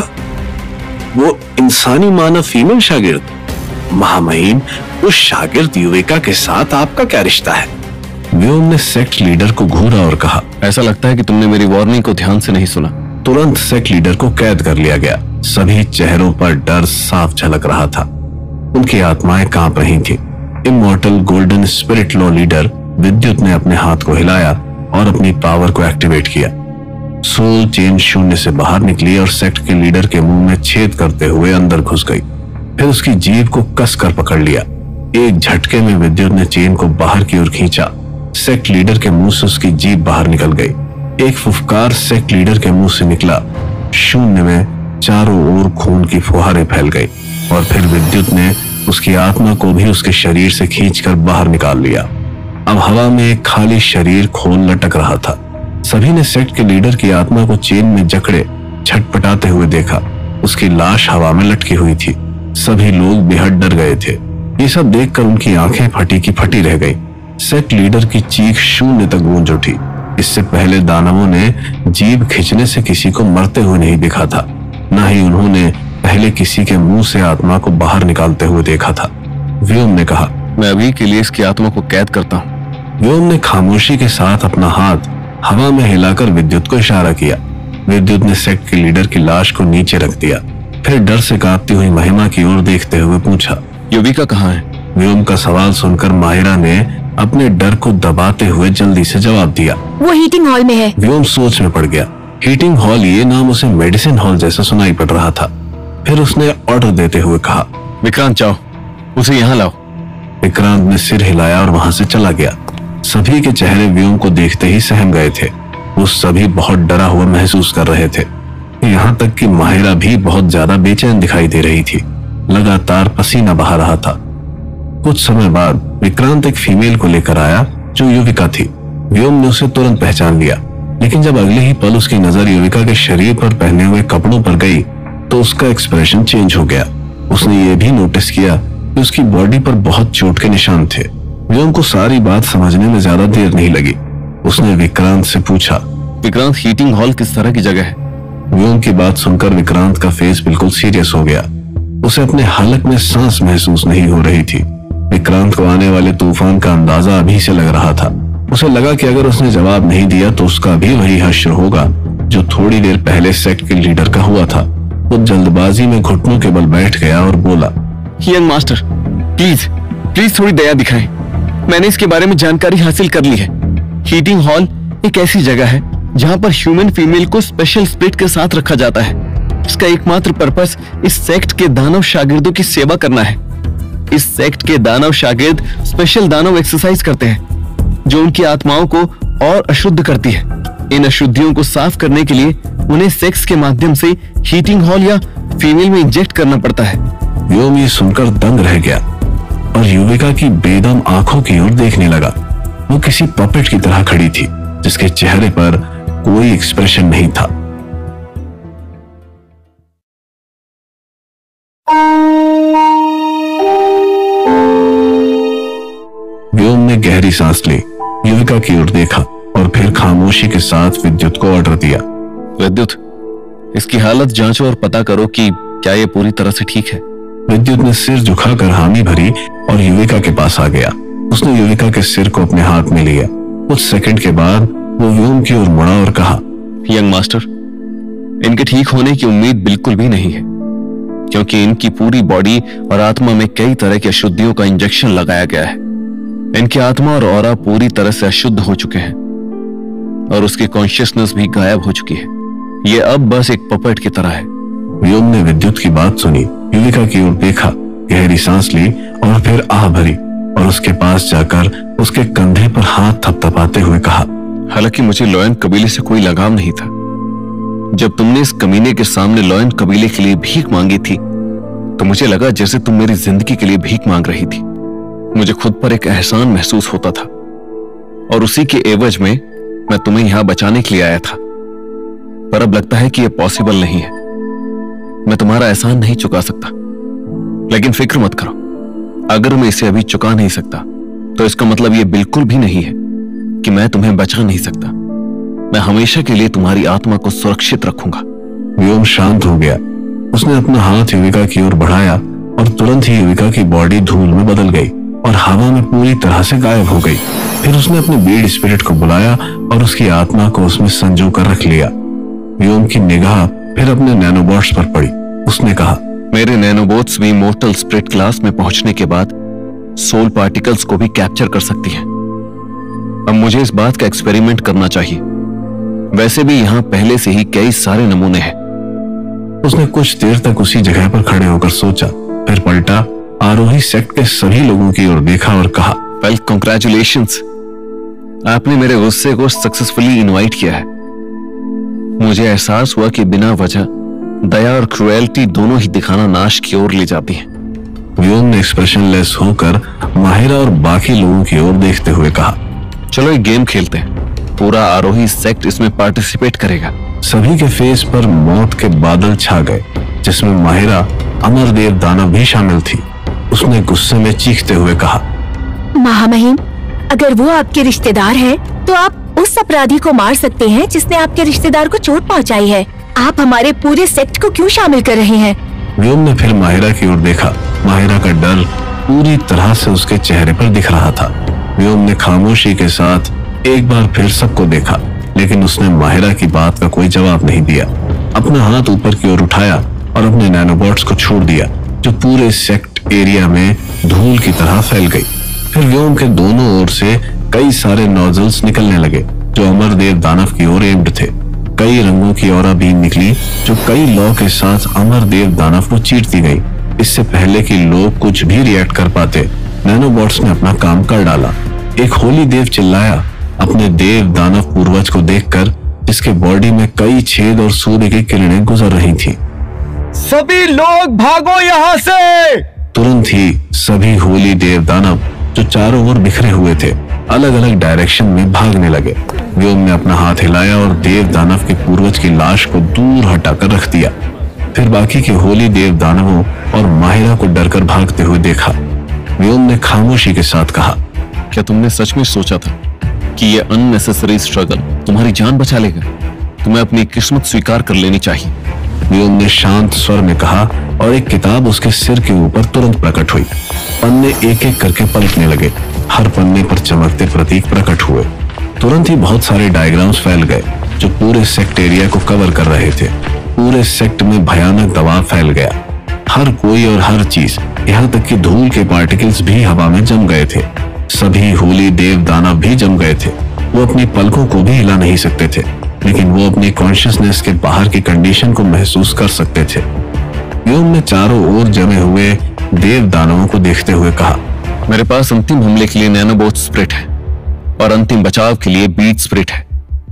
वो इंसानी मानव फीमेल शागिर्द? महामहिम, उस शागिर्द युविका के साथ आपका क्या रिश्ता है? व्योम ने सेक्ट लीडर को घूरा और कहा, ऐसा लगता है कि तुमने मेरी वार्निंग को ध्यान से नहीं सुना। तुरंत सेक्ट लीडर को कैद कर लिया गया। सभी चेहरों पर डर साफ झलक रहा था। उनकी आत्माएं कांप रही थी। Immortal golden spirit law leader Vidyut ने अपने हाथ को हिलाया और अपनी पावर को एक्टिवेट किया। सोल चेन शून्य से बाहर निकली और सेक्ट के लीडर के मुंह में छेद करते हुए अंदर घुस गई। फिर उसकी जीभ को कसकर पकड़ लिया। एक झटके में विद्युत ने चेन को बाहर की ओर खींचा। सेक्ट लीडर के मुंह से उसकी जीभ बाहर निकल गई। एक फुफकार सेक्ट लीडर के मुंह से निकला। शून्य में चारों ओर खून की फुहारें फैल गई और फिर विद्युत ने उसकी आत्मा को भी उसके शरीर से खींचकर बाहर निकाल लिया। अब हवा में एक खाली शरीर खोल लटक रहा था। सभी ने सेक्ट के लीडर की आत्मा को चेन में जकड़े छटपटाते हुए देखा। उसकी लाश हवा में लटकी हुई थी। सभी लोग बेहद डर गए थे। ये सब देखकर उनकी आंखें फटी की फटी रह गई। सेक्ट लीडर की चीख शून्य तक गूंज उठी। इससे पहले दानवों ने जीभ खींचने से किसी को मरते हुए नहीं देखा था, न ही उन्होंने पहले किसी के मुंह से आत्मा को बाहर निकालते हुए देखा था। व्योम ने कहा, मैं अभी के लिए इसकी आत्मा को कैद करता हूँ। व्योम ने खामोशी के साथ अपना हाथ हवा में हिलाकर विद्युत को इशारा किया। विद्युत ने सेक्ट के लीडर की लाश को नीचे रख दिया। फिर डर से कांपती हुई महिमा की ओर देखते हुए पूछा, युविका कहाँ है? व्योम का सवाल सुनकर माहिरा ने अपने डर को दबाते हुए जल्दी से जवाब दिया, वो हीटिंग हॉल में है। व्योम सोच में पड़ गया। हीटिंग हॉल, ये नाम उसे मेडिसिन हॉल जैसा सुनाई पड़ रहा था। फिर उसने ऑर्डर देते हुए कहा, विक्रांत जाओ, उसे यहाँ लाओ। विक्रांत ने सिर हिलाया और वहां से चला गया। सभी के चेहरे व्योम को देखते ही सहम गए थे। वो सभी बहुत डरा हुआ महसूस कर रहे थे। यहाँ तक कि माहिरा भी बहुत ज्यादा बेचैन दिखाई दे रही थी। लगातार पसीना बहा रहा था। कुछ समय बाद विक्रांत एक फीमेल को लेकर आया जो युविका थी। व्योम ने उसे तुरंत पहचान लिया, लेकिन जब अगले ही पल उसकी नजर युविका के शरीर पर पहने हुए कपड़ों पर गई तो उसका एक्सप्रेशन चेंज हो गया। उसने ये भी नोटिस किया कि उसकी बॉडी पर बहुत चोट के निशान थे। व्योम को सारी बात समझने में ज्यादा देर नहीं लगी। उसने विक्रांत से पूछा, विक्रांत, हीटिंग हॉल किस तरह की जगह है? व्योम की बात सुनकर विक्रांत का फेस बिल्कुल सीरियस हो गया। उसे अपने हलक में सांस महसूस नहीं हो रही थी। विक्रांत को आने वाले तूफान का अंदाजा अभी से लग रहा था। उसे लगा कि अगर उसने जवाब नहीं दिया तो उसका भी वही हश्र होगा जो थोड़ी देर पहले सेक्ट के लीडर का हुआ था। वो जल्दबाजी में घुटनों के बल बैठ गया और बोला, यंग मास्टर, प्लीज प्लीज थोड़ी दया दिखाएं। मैंने इसके बारे में जानकारी हासिल कर ली है। हीटिंग हॉल एक ऐसी जगह है जहां पर ह्यूमन फीमेल को स्पेशल स्पिरिट के साथ रखा जाता है। इसका एकमात्र पर्पस इस सेक्ट के दानव शागिर्दों की सेवा करना है। इस सेक्ट के दानव शागिर्द स्पेशल दानव एक्सरसाइज करते हैं जो उनकी आत्माओं को और अशुद्ध करती है। इन अशुद्धियों को साफ करने के लिए उन्हें सेक्स के माध्यम से हीटिंग हॉल या फीमेल में इंजेक्ट करना पड़ता है। व्योम ये सुनकर दंग रह गया और युविका की बेदम आंखों की ओर देखने लगा। वो किसी पपेट की तरह खड़ी थी जिसके चेहरे पर कोई एक्सप्रेशन नहीं था। व्योम ने गहरी सांस ली, युविका की ओर देखा और फिर खामोशी के साथ विद्युत को ऑर्डर दिया, विद्युत, इसकी हालत जांचो और पता करो कि क्या ये पूरी तरह से ठीक है। विद्युत ने सिर झुकाकर हामी भरी और युविका के पास आ गया। उसने युविका के सिर को अपने हाथ में लिया। कुछ सेकंड के बाद वो व्योम की ओर मुड़ा और कहा, यंग मास्टर, इनके ठीक होने की उम्मीद बिल्कुल भी नहीं है, क्योंकि इनकी पूरी बॉडी और आत्मा में कई तरह की अशुद्धियों का इंजेक्शन लगाया गया है। इनकी आत्मा और ऑरा पूरी तरह से अशुद्ध हो चुके हैं और उसकी कॉन्शियसनेस भी गायब हो चुकी है। ये अब बस एक पपेट की तरह है। व्योम ने विद्युत की बात सुनी, युविका की ओर देखा, गहरी सांस ली और फिर आह भरी और उसके पास जाकर उसके कंधे पर हाथ थपथपाते हुए कहा, हालांकि मुझे लॉयन कबीले से कोई लगाव नहीं था। जब तुमने इस कमीने के सामने लॉयन कबीले के लिए भीख मांगी थी तो मुझे लगा जैसे तुम मेरी जिंदगी के लिए भीख मांग रही थी। मुझे खुद पर एक एहसान महसूस होता था और उसी के एवज में मैं तुम्हें यहां बचाने के लिए आया था। पर अब लगता है कि यह पॉसिबल नहीं है। मैं तुम्हारा एहसान नहीं चुका सकता, लेकिन फिक्र मत करो, अगर मैं इसे अभी चुका नहीं सकता तो इसका मतलब यह बिल्कुल भी नहीं है कि मैं तुम्हें बचा नहीं सकता। मैं हमेशा के लिए तुम्हारी आत्मा को सुरक्षित रखूंगा। व्योम शांत हो गया। उसने अपना हाथ युविका की ओर बढ़ाया और तुरंत ही युविका की बॉडी धूल में बदल गई और हवा में पूरी तरह से गायब हो गई। फिर उसने अपने बीड स्पिरिट को बुलाया और उसकी आत्मा को उसमें संजो कर रख लिया। व्योम की निगाह फिर अपने नैनोबॉट्स पर पड़ी। उसने कहा, मेरे नैनोबॉट्स भी इमॉर्टल स्पिरिट क्लास में पहुंचने के बाद सोल पार्टिकल्स को भी कैप्चर कर सकती हैं। अब मुझे इस बात का एक्सपेरिमेंट करना चाहिए। वैसे भी यहां पहले से ही कई सारे नमूने हैं। उसने कुछ देर तक उसी जगह पर खड़े होकर सोचा, फिर पलटा, आरोही सेक्ट के सभी लोगों की ओर देखा और कहा, वेल कांग्रेचुलेशंस, आपने मेरे गुस्से को सक्सेसफुली इनवाइट किया है। मुझे एहसास हुआ कि बिना वजह दया और क्रुएल्टी दोनों ही दिखाना नाश की ओर ले जाती है। व्योम ने एक्सप्रेशनलेस होकर माहिरा और बाकी लोगों की ओर देखते हुए कहा, चलो एक गेम खेलते हैं। पूरा आरोही सेक्ट इसमें पार्टिसिपेट करेगा। सभी के फेस पर मौत के बादल छा गए, जिसमें माहिरा अमरदेव दानव भी शामिल थी। उसने गुस्से में चीखते हुए कहा, महामहिम, अगर वो आपके रिश्तेदार है तो आप उस अपराधी को मार सकते हैं जिसने आपके रिश्तेदार को चोट पहुंचाई है। आप हमारे पूरे सेक्ट को क्यों शामिल कर रहे हैं? व्योम ने फिर माहिरा की ओर देखा। माहिरा का डर पूरी तरह से उसके चेहरे पर दिख रहा था। व्योम ने खामोशी के साथ एक बार फिर सबको देखा, लेकिन उसने माहिरा की बात का कोई जवाब नहीं दिया। अपना हाथ ऊपर की ओर उठाया और अपने नैनोबॉट्स को छोड़ दिया, जो पूरे सेक्ट एरिया में धूल की तरह फैल गई। फिर व्योम के दोनों ओर से कई सारे नोजल्स निकलने लगे, जो अमरदेव दानव की ओर एम्ड थे। कई रंगों की ऑरा बीम निकली, जो कई लॉ के साथ अमरदेव दानव को चीरती गई। इससे पहले कि लोग कुछ भी रिएक्ट कर पाते, नैनोबॉट्स ने अपना काम कर डाला। एक होली देव चिल्लाया, अपने देव दानव पूर्वज को देखकर, जिसके बॉडी में कई छेद और सूर्य की किरणें गुजर रही थी। सभी लोग भागो यहाँ से! तुरंत ही सभी होली देव दानव, जो चारों ओर बिखरे हुए थे, अलग अलग डायरेक्शन में भागने लगे। व्योम ने अपना हाथ हिलाया और देव दानव के पूर्वज की लाश को दूर हटाकर रख दिया। फिर बाकी के होली देव दानवों और माहिरा को डरकर भागते हुए देखा। व्योम ने खामोशी के साथ कहा, क्या तुमने सच में सोचा था कि यह अननेसेसरी स्ट्रगल तुम्हारी जान बचा लेगा? तुम्हें अपनी किस्मत स्वीकार कर लेनी चाहिए। व्योम ने शांत स्वर में कहा और एक किताब उसके सिर के ऊपर तुरंत प्रकट हुई। पन्ने एक एक करके पलटने लगे। हर पन्ने पर चमकते प्रतीक प्रकट हुए। तुरंत ही बहुत सारे डायग्राम्स फैल गए, जो पूरे सेक्ट एरिया को कवर कर रहे थे। पूरे सेक्ट में भयानक दबाव फैल गया। हर कोई और हर चीज, यहाँ तक कि धूल के पार्टिकल्स भी हवा में जम गए थे। सभी होली देव दानव भी जम गए थे। वो अपनी पलकों को भी हिला नहीं सकते थे, लेकिन वो अपनी कॉन्शियसनेस के बाहर की कंडीशन को महसूस कर सकते थे। व्योम ने चारों ओर जमे हुए देव दानवों को देखते हुए कहा, मेरे पास अंतिम हमले के लिए नैनोबॉट स्पिरिट है और अंतिम बचाव के लिए बीट स्पिरिट है।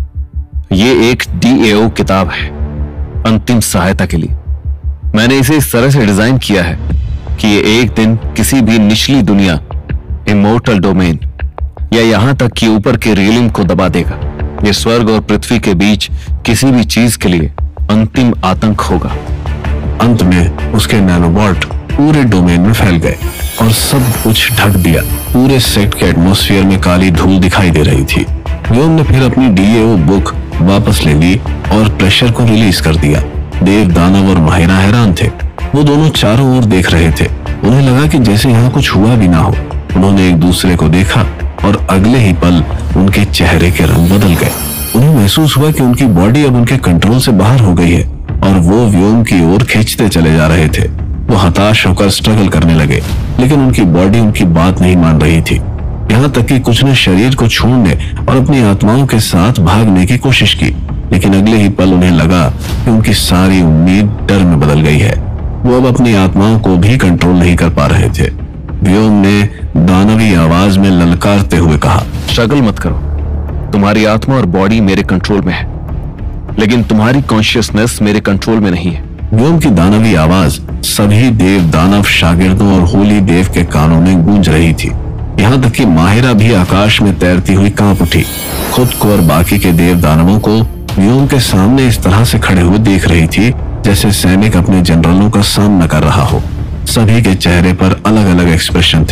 ये एक DAO किताब है, अंतिम सहायता के लिए। मैंने इसे इस तरह से डिजाइन किया है कि ये एक दिन किसी भी निचली दुनिया, इमोर्टल डोमेन या यहां तक कि ऊपर के रियलिम को दबा देगा। ये स्वर्ग और पृथ्वी के बीच किसी भी चीज के लिए अंतिम आतंक होगा। अंत में उसके नैनोबॉट पूरे डोमेन में फैल गए और सब कुछ ढक दिया। पूरे सेक्ट के एटमॉस्फेयर में काली धूल दिखाई दे रही थी। व्योम ने फिर अपनी DAO बुक वापस ले ली और प्रेशर को रिलीज कर दिया। देव दानव और माहिरा हैरान थे। वो दोनों चारों ओर देख रहे थे। उन्हें लगा कि जैसे यहाँ कुछ हुआ भी ना हो। उन्होंने एक दूसरे को देखा और अगले ही पल उनके चेहरे के रंग बदल गए। उन्हें महसूस हुआ कि उनकी बॉडी अब उनके कंट्रोल से बाहर हो गई है और वो व्योम की ओर खींचते चले जा रहे थे। वो हताश होकर स्ट्रगल करने लगे, लेकिन उनकी बॉडी उनकी बात नहीं मान रही थी। यहाँ तक कि कुछ ने शरीर को छोड़ने और अपनी आत्माओं के साथ भागने की कोशिश की, लेकिन अगले ही पल उन्हें लगा कि उनकी सारी उम्मीद डर में बदल गई है। वो अब अपनी आत्माओं को भी कंट्रोल नहीं कर पा रहे थे। व्योम ने दानवी आवाज में ललकारते हुए कहा, स्ट्रगल मत करो। तुम्हारी आत्मा और बॉडी मेरे कंट्रोल में है, लेकिन तुम्हारी कॉन्शियसनेस मेरे कंट्रोल में नहीं है। व्योम की दानवी आवाज सभी देव दानव शागिर्दों और होली देव के कानों में गूंज रही थी। यहाँ तक कि माहिरा भी आकाश में तैरती हुई कांप उठी। खुद को और बाकी के देव दानवों को व्योम के सामने इस तरह से खड़े हुए देख रही थी जैसे सैनिक अपने जनरलों का सामना कर रहा हो। सभी के चेहरे पर अलग अलग एक्सप्रेशन थे।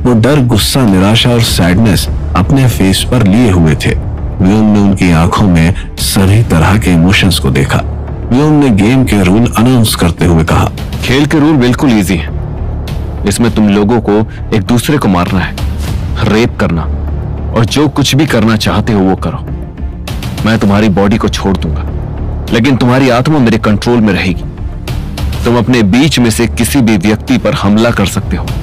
वो डर, गुस्सा, निराशा और सैडनेस अपने फेस पर लिए हुए थे। व्योम ने उनकी आंखों में सभी तरह के इमोशंस को देखा। व्योम ने गेम के रूल अनाउंस करते हुए कहा, खेल के रूल बिल्कुल इजी हैं। इसमें तुम लोगों को एक दूसरे को मारना है, रेप करना और जो कुछ भी करना चाहते हो वो करो। मैं तुम्हारी बॉडी को छोड़ दूंगा, लेकिन तुम्हारी आत्मा मेरे कंट्रोल में रहेगी। तुम अपने बीच में से किसी भी व्यक्ति पर हमला कर सकते हो।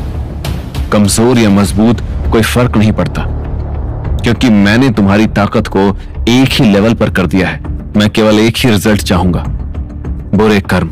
कमजोर या मजबूत कोई फर्क नहीं पड़ता, क्योंकि मैंने तुम्हारी ताकत को एक ही लेवल पर कर दिया है। मैं केवल एक ही रिजल्ट चाहूंगा, बुरे कर्म।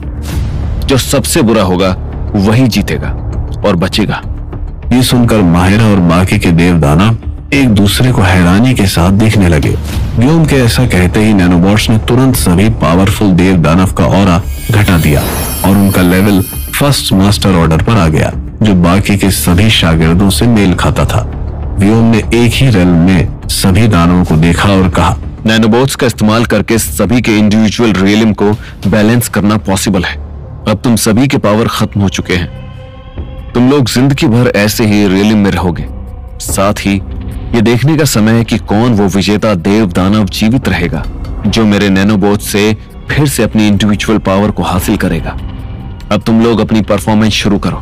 जो सबसे बुरा होगा वही जीतेगा और बचेगा। ये सुनकर माहिरा और बाकी के देव दानव एक दूसरे को हैरानी के साथ देखने लगे। व्योम के ऐसा कहते ही नैनोबॉट्स ने तुरंत सभी पावरफुल देव दानव का ऑरा घटा दिया और उनका लेवल फर्स्ट मास्टर ऑर्डर पर आ गया, जो बाकी के सभी शागिर्दों से मेल खाता था। व्योम ने एक ही रेल्म में सभी दानवों को देखा और कहा, नैनोबॉट्स का इस्तेमाल करके सभी के इंडिविजुअल रियलिम को बैलेंस करना पॉसिबल है। अब तुम सभी के पावर खत्म हो चुके हैं। तुम लोग जिंदगी भर ऐसे ही रियलिम में रहोगे। साथ ही ये देखने का समय है कि कौन वो विजेता देव दानव जीवित रहेगा, जो मेरे नैनोबॉट से फिर से अपनी इंडिविजुअल पावर को हासिल करेगा। अब तुम लोग अपनी परफॉर्मेंस शुरू करो।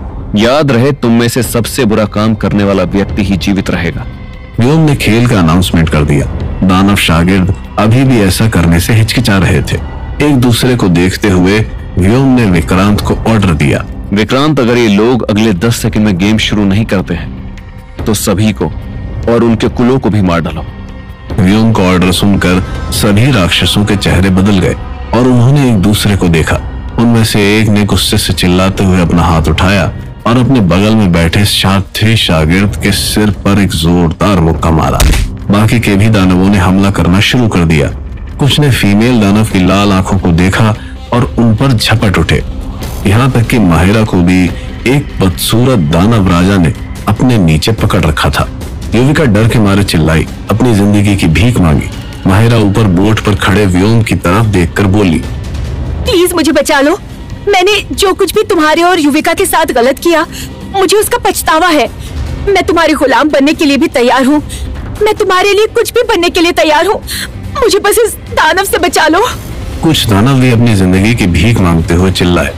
याद रहे, तुम में से सबसे बुरा काम करने वाला व्यक्ति ही जीवित रहेगा। व्योम ने खेल का अनाउंसमेंट कर दिया। दानव शागिर्द अभी भी ऐसा करने से हिचकिचा रहे थे। एक दूसरे को देखते हुए व्योम ने विक्रांत को ऑर्डर दिया, विक्रांत, अगर ये लोग अगले 10 सेकंड में गेम शुरू नहीं करते हैं तो सभी को और उनके कुलों को भी मार डालो। व्योम का ऑर्डर सुनकर सभी राक्षसों के चेहरे बदल गए और उन्होंने एक दूसरे को देखा। उनमें से एक ने गुस्से से चिल्लाते हुए अपना हाथ उठाया और अपने बगल में बैठे साथी शागिर्द के सिर पर एक जोरदार मुक्का मारा। बाकी के भी दानवों ने हमला करना शुरू कर दिया। कुछ ने फीमेल दानव की लाल आंखों को देखा और उन पर झपट उठे। यहाँ तक कि माहिरा को भी एक बदसूरत दानव राजा ने अपने नीचे पकड़ रखा था। युविका डर के मारे चिल्लाई, अपनी जिंदगी की भीख मांगी। माहिरा ऊपर बोट पर खड़े व्योम की तरफ देखकर बोली, प्लीज मुझे बचा लो। मैंने जो कुछ भी तुम्हारे और युविका के साथ गलत किया, मुझे उसका पछतावा है। मैं तुम्हारे गुलाम बनने के लिए भी तैयार हूँ। मैं तुम्हारे लिए कुछ भी बनने के लिए तैयार हूँ। मुझे बस इस दानव से बचा लो। कुछ दानव भी अपनी जिंदगी की भीख मांगते हुए चिल्लाए,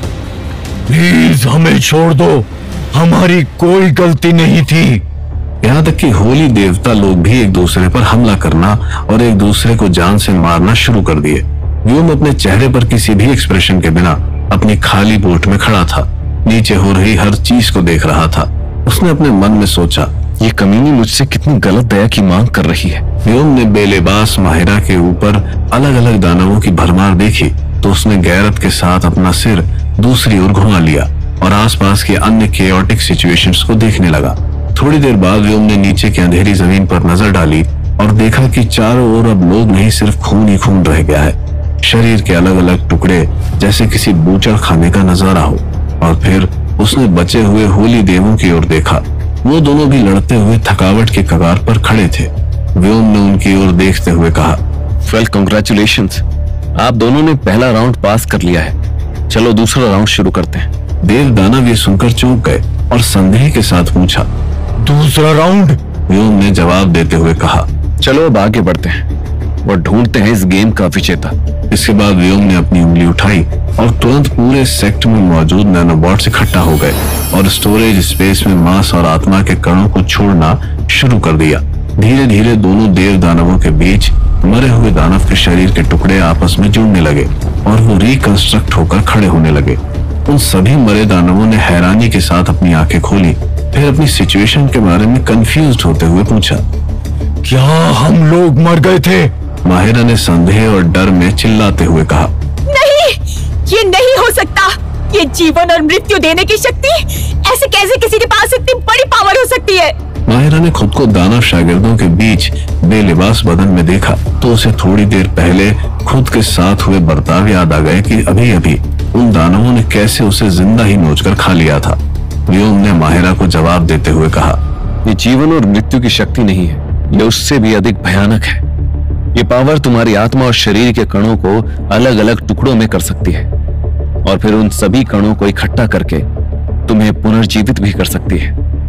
प्लीज हमें छोड़ दो, हमारी कोई गलती नहीं थी। यहाँ तक कि होली देवता लोग भी एक दूसरे पर हमला करना और एक दूसरे को जान से मारना शुरू कर दिए। व्योम अपने चेहरे पर किसी भी एक्सप्रेशन के बिना अपनी खाली बोट में खड़ा था। नीचे हो रही हर चीज को देख रहा था। उसने अपने मन में सोचा, ये कमीनी मुझसे कितनी गलत दया की मांग कर रही है। व्योम ने बेलिबास माहिरा के ऊपर अलग अलग दानवों की भरमार देखी तो उसने गैरत के साथ अपना सिर दूसरी ओर घुमा लिया और आसपास के अन्य केओटिक सिचुएशंस को देखने लगा। थोड़ी देर बाद व्योम ने नीचे की अंधेरी जमीन पर नजर डाली और देखा कि चारों ओर अब लोग नहीं, सिर्फ खून ही खून रह गया है। शरीर के अलग अलग टुकड़े, जैसे किसी बूचड़ खाने का नजारा हो। और फिर उसने बचे हुए होली देवों की ओर देखा। वो दोनों भी लड़ते हुए थकावट के कगार पर खड़े थे। व्योम ने उनकी ओर देखते हुए कहा, वेल, कांग्रेचुलेशंस, आप दोनों ने पहला राउंड पास कर लिया है। चलो दूसरा राउंड शुरू करते हैं। देव दानव ये सुनकर चौंक गए और संदेह के साथ पूछा, दूसरा राउंड? व्योम ने जवाब देते हुए कहा, चलो अब आगे बढ़ते हैं और ढूंढते हैं इस गेम का विजेता। इसके बाद व्योम ने अपनी उंगली उठाई और तुरंत पूरे सेक्ट में मौजूद नैनोबॉट्स इकट्ठा हो गए और स्टोरेज स्पेस में मांस और आत्मा के कणों को छोड़ना शुरू कर दिया। धीरे धीरे दोनों देव दानवों के बीच मरे हुए दानव के शरीर के टुकड़े आपस में जुड़ने लगे और वो रिकंस्ट्रक्ट होकर खड़े होने लगे। उन सभी मरे दानवों ने हैरानी के साथ अपनी आंखें खोली, फिर अपनी सिचुएशन के बारे में कंफ्यूज्ड होते हुए पूछा, क्या हम लोग मर गए थे? माहिरा ने संदेह और डर में चिल्लाते हुए कहा, नहीं, ये नहीं हो सकता। ये जीवन और मृत्यु देने की शक्ति, ऐसे कैसे किसी के पास इतनी बड़ी पावर हो सकती है? माहिरा ने खुद को दानव शागिर्दों के बीच बेलिबास बदन में देखा तो उसे थोड़ी देर पहले खुद के साथ हुए बर्ताव याद आ गए कि अभी अभी उन दानवों ने कैसे उसे जिंदा ही नोचकर खा लिया था। व्योम ने माहिरा को जवाब देते हुए कहा, ये जीवन और मृत्यु की शक्ति नहीं है, ये उससे भी अधिक भयानक है। ये पावर तुम्हारी आत्मा और शरीर के कणों को अलग अलग टुकड़ों में कर सकती है और फिर उन सभी कणों को इकट्ठा करके तुम्हें पुनर्जीवित भी कर सकती है।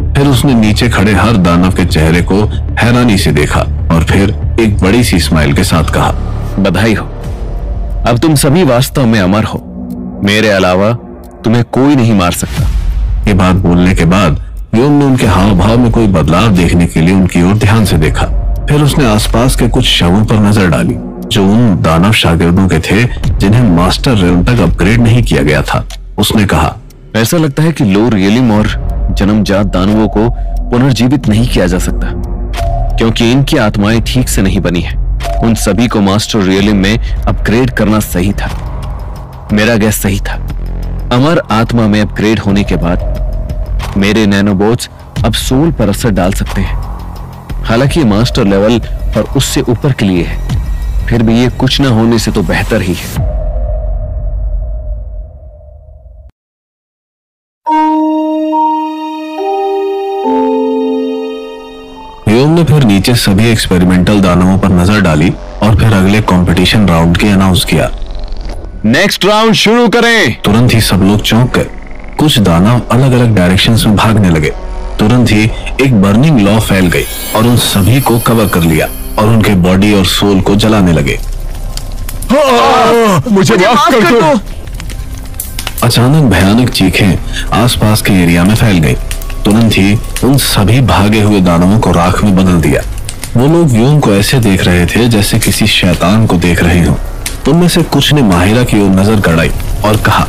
फिर उसने नीचे खड़े हर दानव के चेहरे को हैरानी से देखा और फिर एक बड़ी सी स्माइल के साथ कहा, बधाई हो, अब तुम सभी वास्तव में अमर हो। मेरे अलावा तुम्हें कोई नहीं मार सकता। ये बात बोलने के बाद व्योम ने उनके हाव भाव में कोई बदलाव देखने के लिए उनकी ओर ध्यान से देखा। फिर उसने आसपास के कुछ शवों पर नजर डाली जो उन दानव शागिर्दों के थे जिन्हें मास्टर रेल तक अपग्रेड नहीं किया गया था। उसने कहा, ऐसा लगता है कि लो रियलिम और जन्मजात दानवों को पुनर्जीवित नहीं किया जा सकता क्योंकि इनकी आत्माएं ठीक से नहीं बनी है। उन सभी को मास्टर रियलिम में अपग्रेड करना सही था। मेरा गैस सही था। अमर आत्मा में अपग्रेड होने के बाद मेरे नैनोबोट्स अब सोल पर असर डाल सकते हैं। हालांकि मास्टर लेवल और उससे ऊपर के लिए है, फिर भी ये कुछ ना होने से तो बेहतर ही है। व्योम ने फिर नीचे सभी एक्सपेरिमेंटल दानवों पर नजर डाली और फिर अगले कंपटीशन राउंड के अनाउंस किया। नेक्स्ट राउंड शुरू करें। तुरंत ही सब लोग चौंक गए। कुछ दानव अलग अलग डायरेक्शंस में भागने लगे। तुरंत ही एक बर्निंग लॉ फैल गई और उन सभी को कवर कर लिया और उनके बॉडी और सोल को जलाने लगे। मुझे माफ कर दो। अचानक भयानक चीखें आसपास के एरिया में फैल गई। तुरंत ही उन सभी भागे हुए दानवों को राख में बदल दिया। वो लोग व्योम को ऐसे देख रहे थे जैसे किसी शैतान को देख रहे हो। उनमें से कुछ ने माहिरा की ओर नजर गड़ाई और कहा,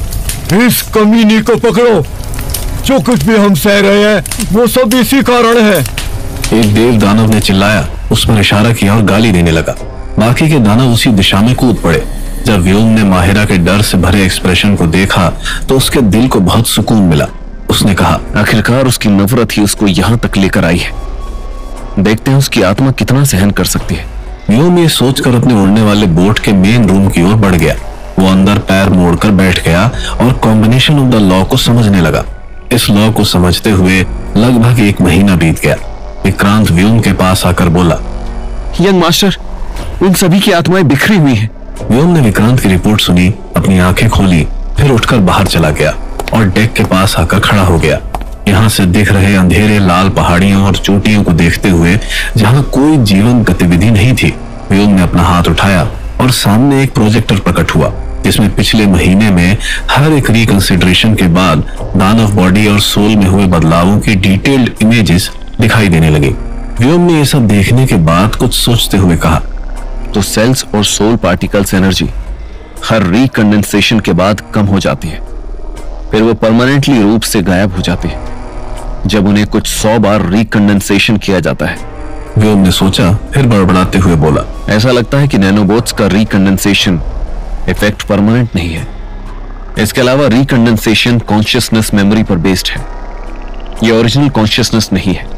इस कमीनी को पकड़ो। जो कुछ भी हम सह रहे हैं वो सब इसी कारण है। एक देव दानव ने चिल्लाया, उस पर इशारा किया और गाली देने लगा। बाकी के दानव उसी दिशा में कूद पड़े। जब व्योम ने माहिरा के डर से भरे एक्सप्रेशन को देखा तो उसके दिल को बहुत सुकून मिला। उसने कहा, आखिरकार उसकी नफरत ही उसको यहाँ तक लेकर आई है। देखते हैं उसकी आत्मा कितना सहन कर सकती है। व्योम ये सोचकर अपने उड़ने वाले बोट के मेन रूम की ओर बढ़ गया। वो अंदर पैर मोड़कर बैठ गया और कॉम्बिनेशन ऑफ द लॉ को समझने लगा। इस लॉ को समझते हुए लगभग 1 महीना बीत गया। विक्रांत व्योम के पास आकर बोला, यंग मास्टर, उन सभी की आत्माएं बिखरी हुई हैं। व्योम ने विक्रांत की रिपोर्ट सुनी, अपनी आंखें खोली, फिर उठकर बाहर चला गया और डेक के पास आकर खड़ा हो गया। यहाँ से दिख रहे अंधेरे लाल पहाड़ियों और चोटियों को देखते हुए जहाँ कोई जीवन गतिविधि नहीं थी, व्योम ने अपना हाथ उठाया और सामने एक प्रोजेक्टर प्रकट हुआ जिसमें पिछले महीने में हर एक रिकंसिडरेशन के बाद दानव बॉडी और सोल में हुए बदलावों की डिटेल्ड इमेजेस दिखाई देने लगी। व्योम ने यह सब देखने के बाद कुछ सोचते हुए कहा, तो सेल्स और सोल पार्टिकल्स एनर्जी हर रिकंडेंसेशन के बाद कम हो जाती है, फिर वो परमानेंटली रूप से गायब हो जाती है जब उन्हें कुछ 100 बार रिकंडेंसेशन किया जाता है। व्योम ने सोचा, फिर बड़बड़ाते हुए बोला, ऐसा लगता है कि नैनोबोट्स का रिकंडेंसेशन इफेक्ट परमानेंट नहीं है। इसके अलावा रिकंडेंसेशन कॉन्शियसनेस मेमोरी पर बेस्ड है। यह ओरिजिनल कॉन्शियसनेस नहीं है,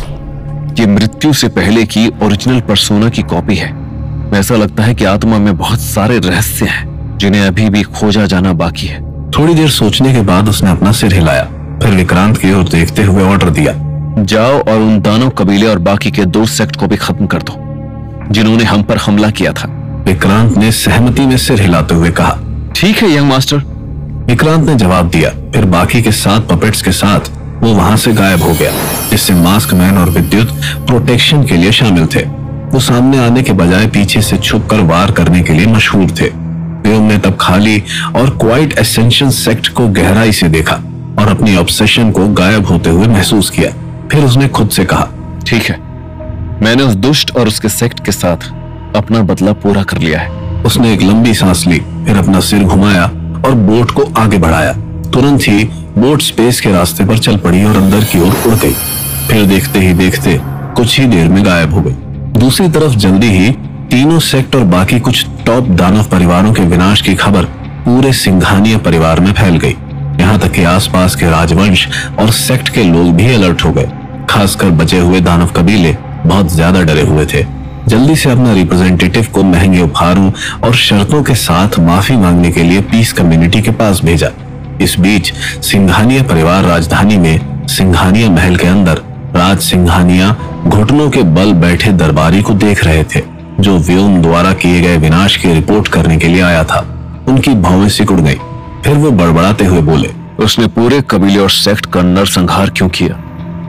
ये मृत्यु से पहले की ओरिजिनल पर्सोना की कॉपी है। ऐसा लगता है कि आत्मा में बहुत सारे रहस्य हैं जिन्हें अभी भी खोजा जाना बाकी है। थोड़ी देर सोचने के बाद उसने अपना सिर हिलाया, फिर विक्रांत की ओर देखते हुए ऑर्डर दिया, जाओ और उन दानव कबीले और बाकी के 2 सेक्ट को भी खत्म कर दो जिन्होंने हम पर हमला किया था। विक्रांत ने सहमति में सिर हिलाते हुए कहा, ठीक है यंग मास्टर। विक्रांत ने जवाब दिया। फिर बाकी के 7 पपेट्स के साथ वो वहां से गायब हो गया, जिससे मास्क मैन और विद्युत प्रोटेक्शन के लिए शामिल थे। वो सामने आने के बजाय पीछे से छुपकर वार करने के लिए मशहूर थे। व्योम ने तब खाली और क्वाइट एसेंशियल सेक्ट को गहराई से देखा और अपनी ऑब्सेशन को गायब होते हुए महसूस किया। फिर उसने खुद से कहा, ठीक है, मैंने उस दुष्ट और उसके सेक्ट के साथ अपना बदला पूरा कर लिया है। उसने एक लंबी सांस ली, फिर अपना सिर घुमाया और बोट को आगे बढ़ाया। तुरंत ही बोट स्पेस के रास्ते पर चल पड़ी और अंदर की ओर उड़ गई। फिर देखते ही देखते कुछ ही देर में गायब हो गई। दूसरी तरफ जल्दी ही तीनों सेक्ट और बाकी कुछ टॉप दानव परिवारों के विनाश की खबर पूरे सिंघानिया परिवार में फैल गई। यहाँ तक कि आसपास के राजवंश और सेक्ट के लोग भी अलर्ट हो गए। खासकर बचे हुए दानव कबीले बहुत ज्यादा डरे हुए थे। जल्दी से अपना रिप्रेजेंटेटिव को महंगे उपहारों और शर्तों के साथ माफी मांगने के लिए पीस कम्युनिटी के पास भेजा। इस बीच सिंघानिया परिवार राजधानी में सिंघानिया महल के अंदर राज सिंघानिया घुटनों के बल बैठे दरबारी को देख रहे थे, जो व्योम द्वारा किए गए विनाश की रिपोर्ट करने के लिए आया था। उनकी भौवें सिकुड़ गई। फिर वो बड़बड़ाते हुए बोले, उसने पूरे कबीले और सेक्ट का नरसंहार क्यों किया?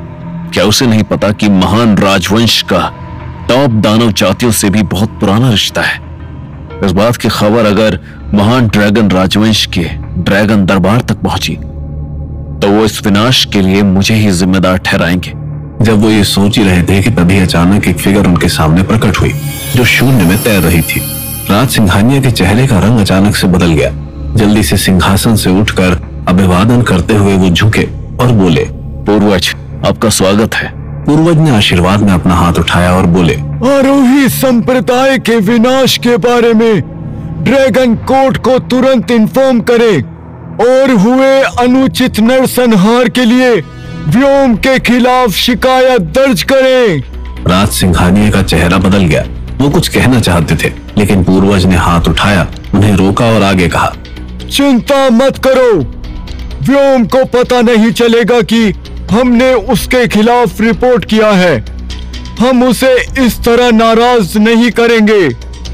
क्या उसे नहीं पता कि महान राजवंश का टॉप दानव जातियों से भी बहुत पुराना रिश्ता है? इस बात की खबर अगर महान ड्रैगन राजवंश के ड्रैगन दरबार तक पहुंची तो वो इस विनाश के लिए मुझे ही जिम्मेदार ठहराएंगे। जब वो ये सोच ही रहे थे कि तभी अचानक एक फिगर उनके सामने प्रकट हुई जो शून्य में तैर रही थी। राज सिंघानिया के चेहरे का रंग अचानक से बदल गया। जल्दी से सिंहासन से उठकर अभिवादन करते हुए वो झुके और बोले, पूर्वज, आपका स्वागत है। पूर्वज ने आशीर्वाद में अपना हाथ उठाया और बोले, आरोही संप्रदाय के विनाश के बारे में ड्रैगन कोर्ट को तुरंत इन्फॉर्म करें और हुए अनुचित नरसंहार के लिए व्योम के खिलाफ शिकायत दर्ज करें। राज सिंघानिया का चेहरा बदल गया। वो कुछ कहना चाहते थे लेकिन पूर्वज ने हाथ उठाया, उन्हें रोका और आगे कहा, चिंता मत करो, व्योम को पता नहीं चलेगा कि हमने उसके खिलाफ रिपोर्ट किया है। हम उसे इस तरह नाराज नहीं करेंगे।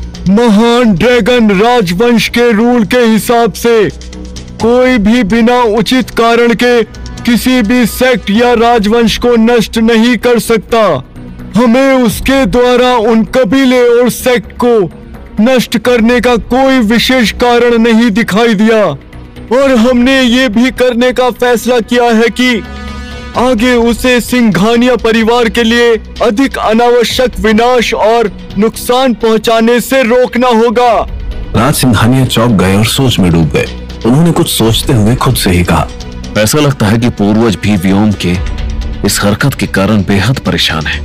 महान ड्रैगन राजवंश के रूल के हिसाब से कोई भी बिना उचित कारण के किसी भी सेक्ट या राजवंश को नष्ट नहीं कर सकता। हमें उसके द्वारा उन कबीले और सेक्ट को नष्ट करने का कोई विशेष कारण नहीं दिखाई दिया और हमने ये भी करने का फैसला किया है कि आगे उसे सिंघानिया परिवार के लिए अधिक अनावश्यक विनाश और नुकसान पहुंचाने से रोकना होगा। राज सिंघानिया चौंक गए और सोच में डूब गए। उन्होंने कुछ सोचते हुए खुद से ही कहा, ऐसा लगता है कि पूर्वज भी व्योम के इस हरकत के कारण बेहद परेशान है।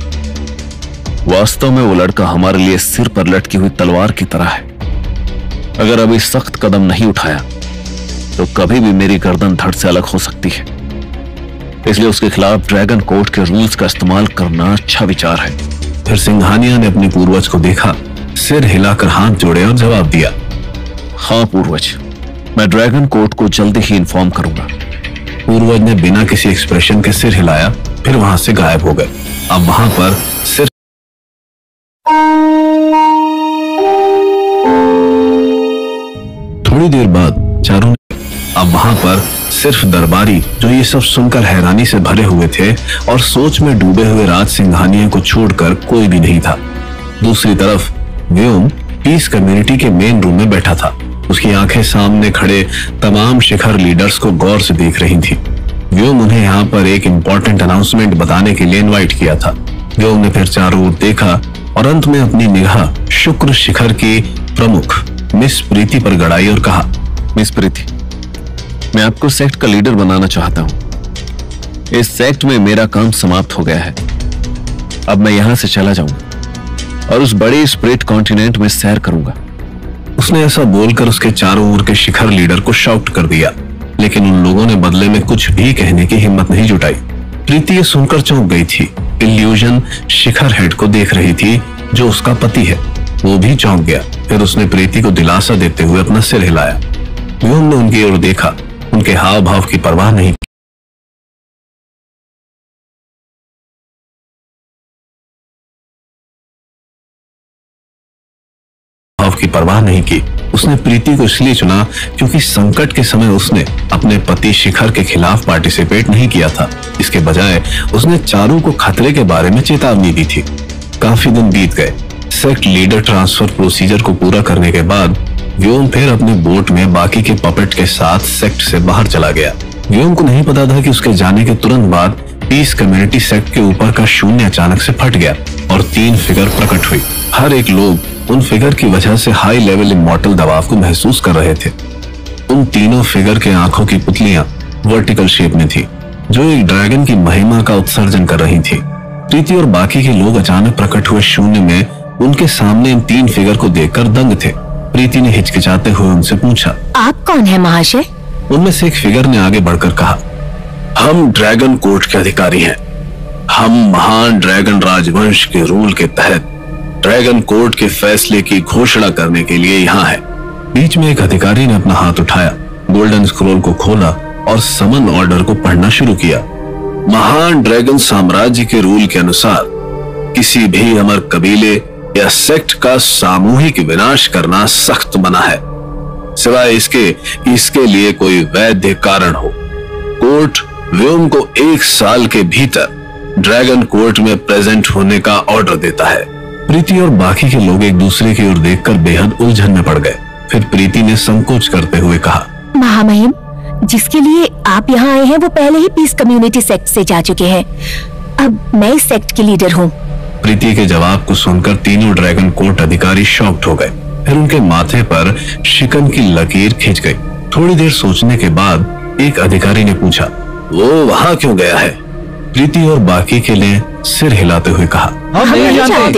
वास्तव में वो लड़का हमारे लिए सिर पर लटकी हुई तलवार की तरह है। अगर अभी सख्त कदम नहीं उठाया तो कभी भी मेरी गर्दन धड़ से अलग हो सकती है। इसलिए उसके खिलाफ ड्रैगन कोर्ट के रूल्स का इस्तेमाल करना अच्छा विचार है। फिर सिंघानिया ने अपने पूर्वज को देखा, सिर हिलाकर हाथ जोड़े और जवाब दिया, हाँ पूर्वज, मैं ड्रैगन कोर्ट को जल्दी ही इन्फॉर्म करूंगा। पूर्वज ने बिना किसी एक्सप्रेशन के सिर हिलाया, फिर वहां से गायब हो गए। अब वहां पर सिर्फ थोड़ी देर बाद चारों अब वहां पर सिर्फ दरबारी जो ये सब सुनकर हैरानी से भरे हुए थे और सोच में डूबे हुए राज सिंघानिया को छोड़कर कोई भी नहीं था। दूसरी तरफ व्योम पीस कम्युनिटी के मेन रूम में बैठा था। उसकी आंखें सामने खड़े तमाम शिखर लीडर्स को गौर से देख रही थी। व्योम उन्हें यहाँ पर एक इम्पोर्टेंट अनाउंसमेंट बताने के लिए इनवाइट किया था। व्योम ने फिर चारों ओर देखा और अंत में अपनी निगाह शुक्र शिखर की प्रमुख मिस प्रीति पर गड़ाई और कहा, मिस प्रीति, मैं आपको सेक्ट का लीडर बनाना चाहता हूं। इस सेक्ट में मेरा काम समाप्त हो गया है। अब मैं यहां से चला जाऊंगा और उस बड़े स्प्रिट कॉन्टिनेंट में सैर करूंगा। उसने ऐसा बोलकर उसके चारों ओर के शिखर लीडर को शाउट कर दिया, लेकिन उन लोगों ने बदले में कुछ भी कहने की हिम्मत नहीं जुटाई। प्रीति ये सुनकर चौंक गई थी। इल्यूजन शिखर हेड को देख रही थी जो उसका पति है। वो भी चौंक गया। फिर उसने प्रीति को दिलासा देते हुए अपना सिर हिलाया। व्योम ने उनकी ओर देखा, उनके हाव भाव की परवाह नहीं की। उसने प्रीति को इसलिए चुना क्योंकि संकट के समय उसने अपने पति शिखर के खिलाफ पार्टिसिपेट नहीं किया था। इसके बजाय उसने चारों को खतरे के बारे में चेतावनी दी थी। काफी दिन बीत गए। सेक्ट लीडर ट्रांसफर प्रोसीजर को पूरा करने के बाद व्योम फिर अपने बोट में बाकी के पपेट के साथ सेक्ट से बाहर चला गया। व्योम को नहीं पता था कि उसके जाने के तुरंत बाद पीस कम्युनिटी सेक्ट के ऊपर का शून्य अचानक से फट गया और 3 फिगर प्रकट हुई। हर एक लोग उन फिगर की वजह से हाई लेवल इमॉर्टल दबाव को महसूस कर रहे थे। उन तीनों फिगर के आंखों की पुतलियां वर्टिकल शेप में थी जो एक ड्रैगन की महिमा का उत्सर्जन कर रही थी। प्रीति और बाकी के लोग अचानक प्रकट हुए शून्य में उनके सामने इन 3 फिगर को देखकर दंग थे। प्रीति ने हिचकिचाते हुए उनसे पूछा, आप कौन है महाशय? उनमें से एक फिगर ने आगे बढ़कर कहा, हम ड्रैगन कोर्ट के अधिकारी हैं। हम महान ड्रैगन राजवंश के रूल के तहत ड्रैगन कोर्ट के फैसले की घोषणा करने के लिए यहाँ है। बीच में एक अधिकारी ने अपना हाथ उठाया, गोल्डन स्क्रोल को खोला और समन ऑर्डर को पढ़ना शुरू किया। महान ड्रैगन साम्राज्य के रूल के अनुसार किसी भी अमर कबीले या सेक्ट का सामूहिक विनाश करना सख्त मना है, सिवाय इसके लिए कोई वैध कारण हो। कोर्ट व्योम को 1 साल के भीतर ड्रैगन कोर्ट में प्रेजेंट होने का ऑर्डर देता है। प्रीति और बाकी के लोग एक दूसरे की ओर देखकर बेहद उलझन में पड़ गए। फिर प्रीति ने संकोच करते हुए कहा, महामहिम, जिसके लिए आप यहाँ आए हैं वो पहले ही पीस कम्युनिटी सेक्ट से जा चुके हैं। अब मैं इस सेक्ट की लीडर हूँ। प्रीति के जवाब को सुनकर तीनों ड्रैगन कोर्ट अधिकारी शॉक्ड हो गए। फिर उनके माथे पर शिकन की लकीर खिंच गई। थोड़ी देर सोचने के बाद एक अधिकारी ने पूछा, वो वहां क्यों गया है? प्रीति और बाकी के लिए सिर हिलाते हुए कहा, हम नहीं जानते।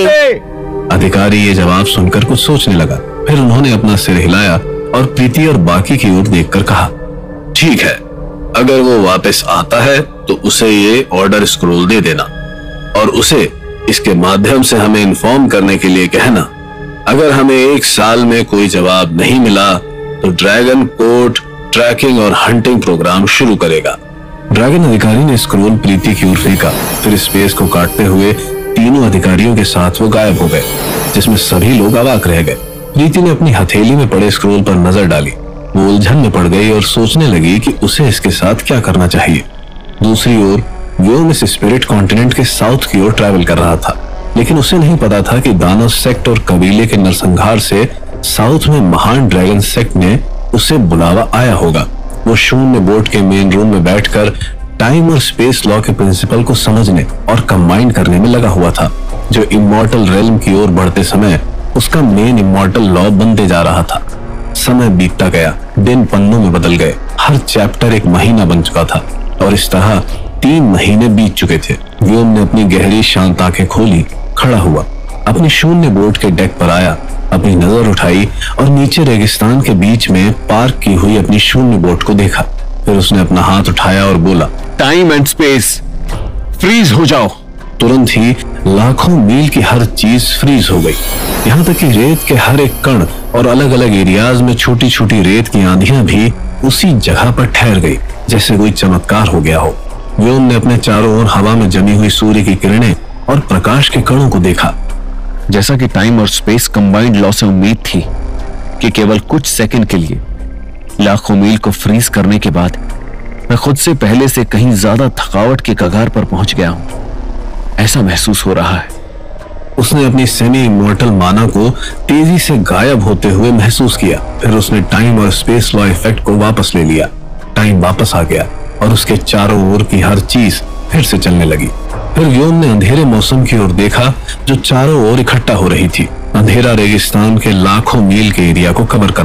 अधिकारी ये जवाब सुनकर कुछ सोचने लगा। फिर उन्होंने अपना सिर हिलाया और प्रीति और बाकी की ओर देखकर कहा, ठीक है, अगर वो वापस आता है तो उसे ये ऑर्डर स्क्रोल दे देना और उसे इसके माध्यम से हमें इन्फॉर्म करने के लिए कहना। अगर हमें 1 साल में कोई जवाब नहीं मिला तो ड्रैगन कोर्ट ट्रैकिंग और हंटिंग प्रोग्राम शुरू करेगा। ड्रैगन अधिकारी ने स्क्रोल प्रीति की ओर फेंका। फिर स्पेस को काटते हुए तीनों अधिकारियों के साथ वो गायब हो गए, जिसमें सभी लोग अवाक रह गए। प्रीति ने अपनी हथेली में पड़े स्क्रोल पर नजर डाली। वो उलझन में पड़ गई और सोचने लगी कि उसे इसके साथ क्या करना चाहिए। दूसरी ओर व्योम इस स्पिरिट कॉन्टिनेंट के साउथ की ओर ट्रैवल कर रहा था, लेकिन उसे नहीं पता था कि दानव सेक्ट और कबीले के नरसंहार से साउथ में महान ड्रैगन सेक्ट ने उसे बुलावा आया होगा। वो शून्य बोर्ड के मेन रूम में बैठकर टाइम और स्पेस लॉ के प्रिंसिपल को समझने और कंबाइन करने में लगा हुआ था, जो इमॉर्टल रेल्म की ओर बढ़ते समय उसका मेन इमॉर्टल लॉ बनते जा रहा था। समय बीतता गया, दिन पन्नों में बदल गए। हर चैप्टर एक महीना बन चुका था और इस तरह 3 महीने बीत चुके थे। व्योम ने अपनी गहरी शांत आंखें खोली, खड़ा हुआ, अपनी शून्य बोट के डेक पर आया, अपनी नजर उठाई और नीचे रेगिस्तान के बीच में पार्क की हुई अपनी शून्य बोट को देखा। फिर उसने अपना हाथ उठाया और बोला, टाइम एंड स्पेस फ्रीज हो जाओ। तुरंत ही लाखों मील की हर चीज फ्रीज हो गई, यहाँ तक कि रेत के हर एक कण और अलग अलग एरियाज में छोटी छोटी रेत की आंधियां भी उसी जगह पर ठहर गई, जैसे कोई चमत्कार हो गया हो। व्योम ने अपने चारों ओर हवा में जमी हुई सूर्य की किरणें और प्रकाश के कणों को देखा। जैसा कि टाइम और स्पेस कंबाइंड लॉ से उम्मीद थी कि केवल कुछ सेकंड के लिए लाखों मील को फ्रीज करने के बाद मैं खुद से पहले से कहीं ज्यादा थकावट के कगार पर पहुंच गया हूं, ऐसा महसूस हो रहा है। उसने अपनी सेमी इमॉर्टल माना को तेजी से गायब होते हुए महसूस किया। फिर उसने टाइम और स्पेस लॉ इफेक्ट को वापस ले लिया। टाइम वापस आ गया और उसके चारों ओर की हर चीज फिर से चलने लगी। फिर व्योम ने अंधेरे मौसम की ओर देखा जो चारों ओर इकट्ठा हो रही थी। अंधेरा रेगिस्तान के लाखों मील के एरिया को कवर कर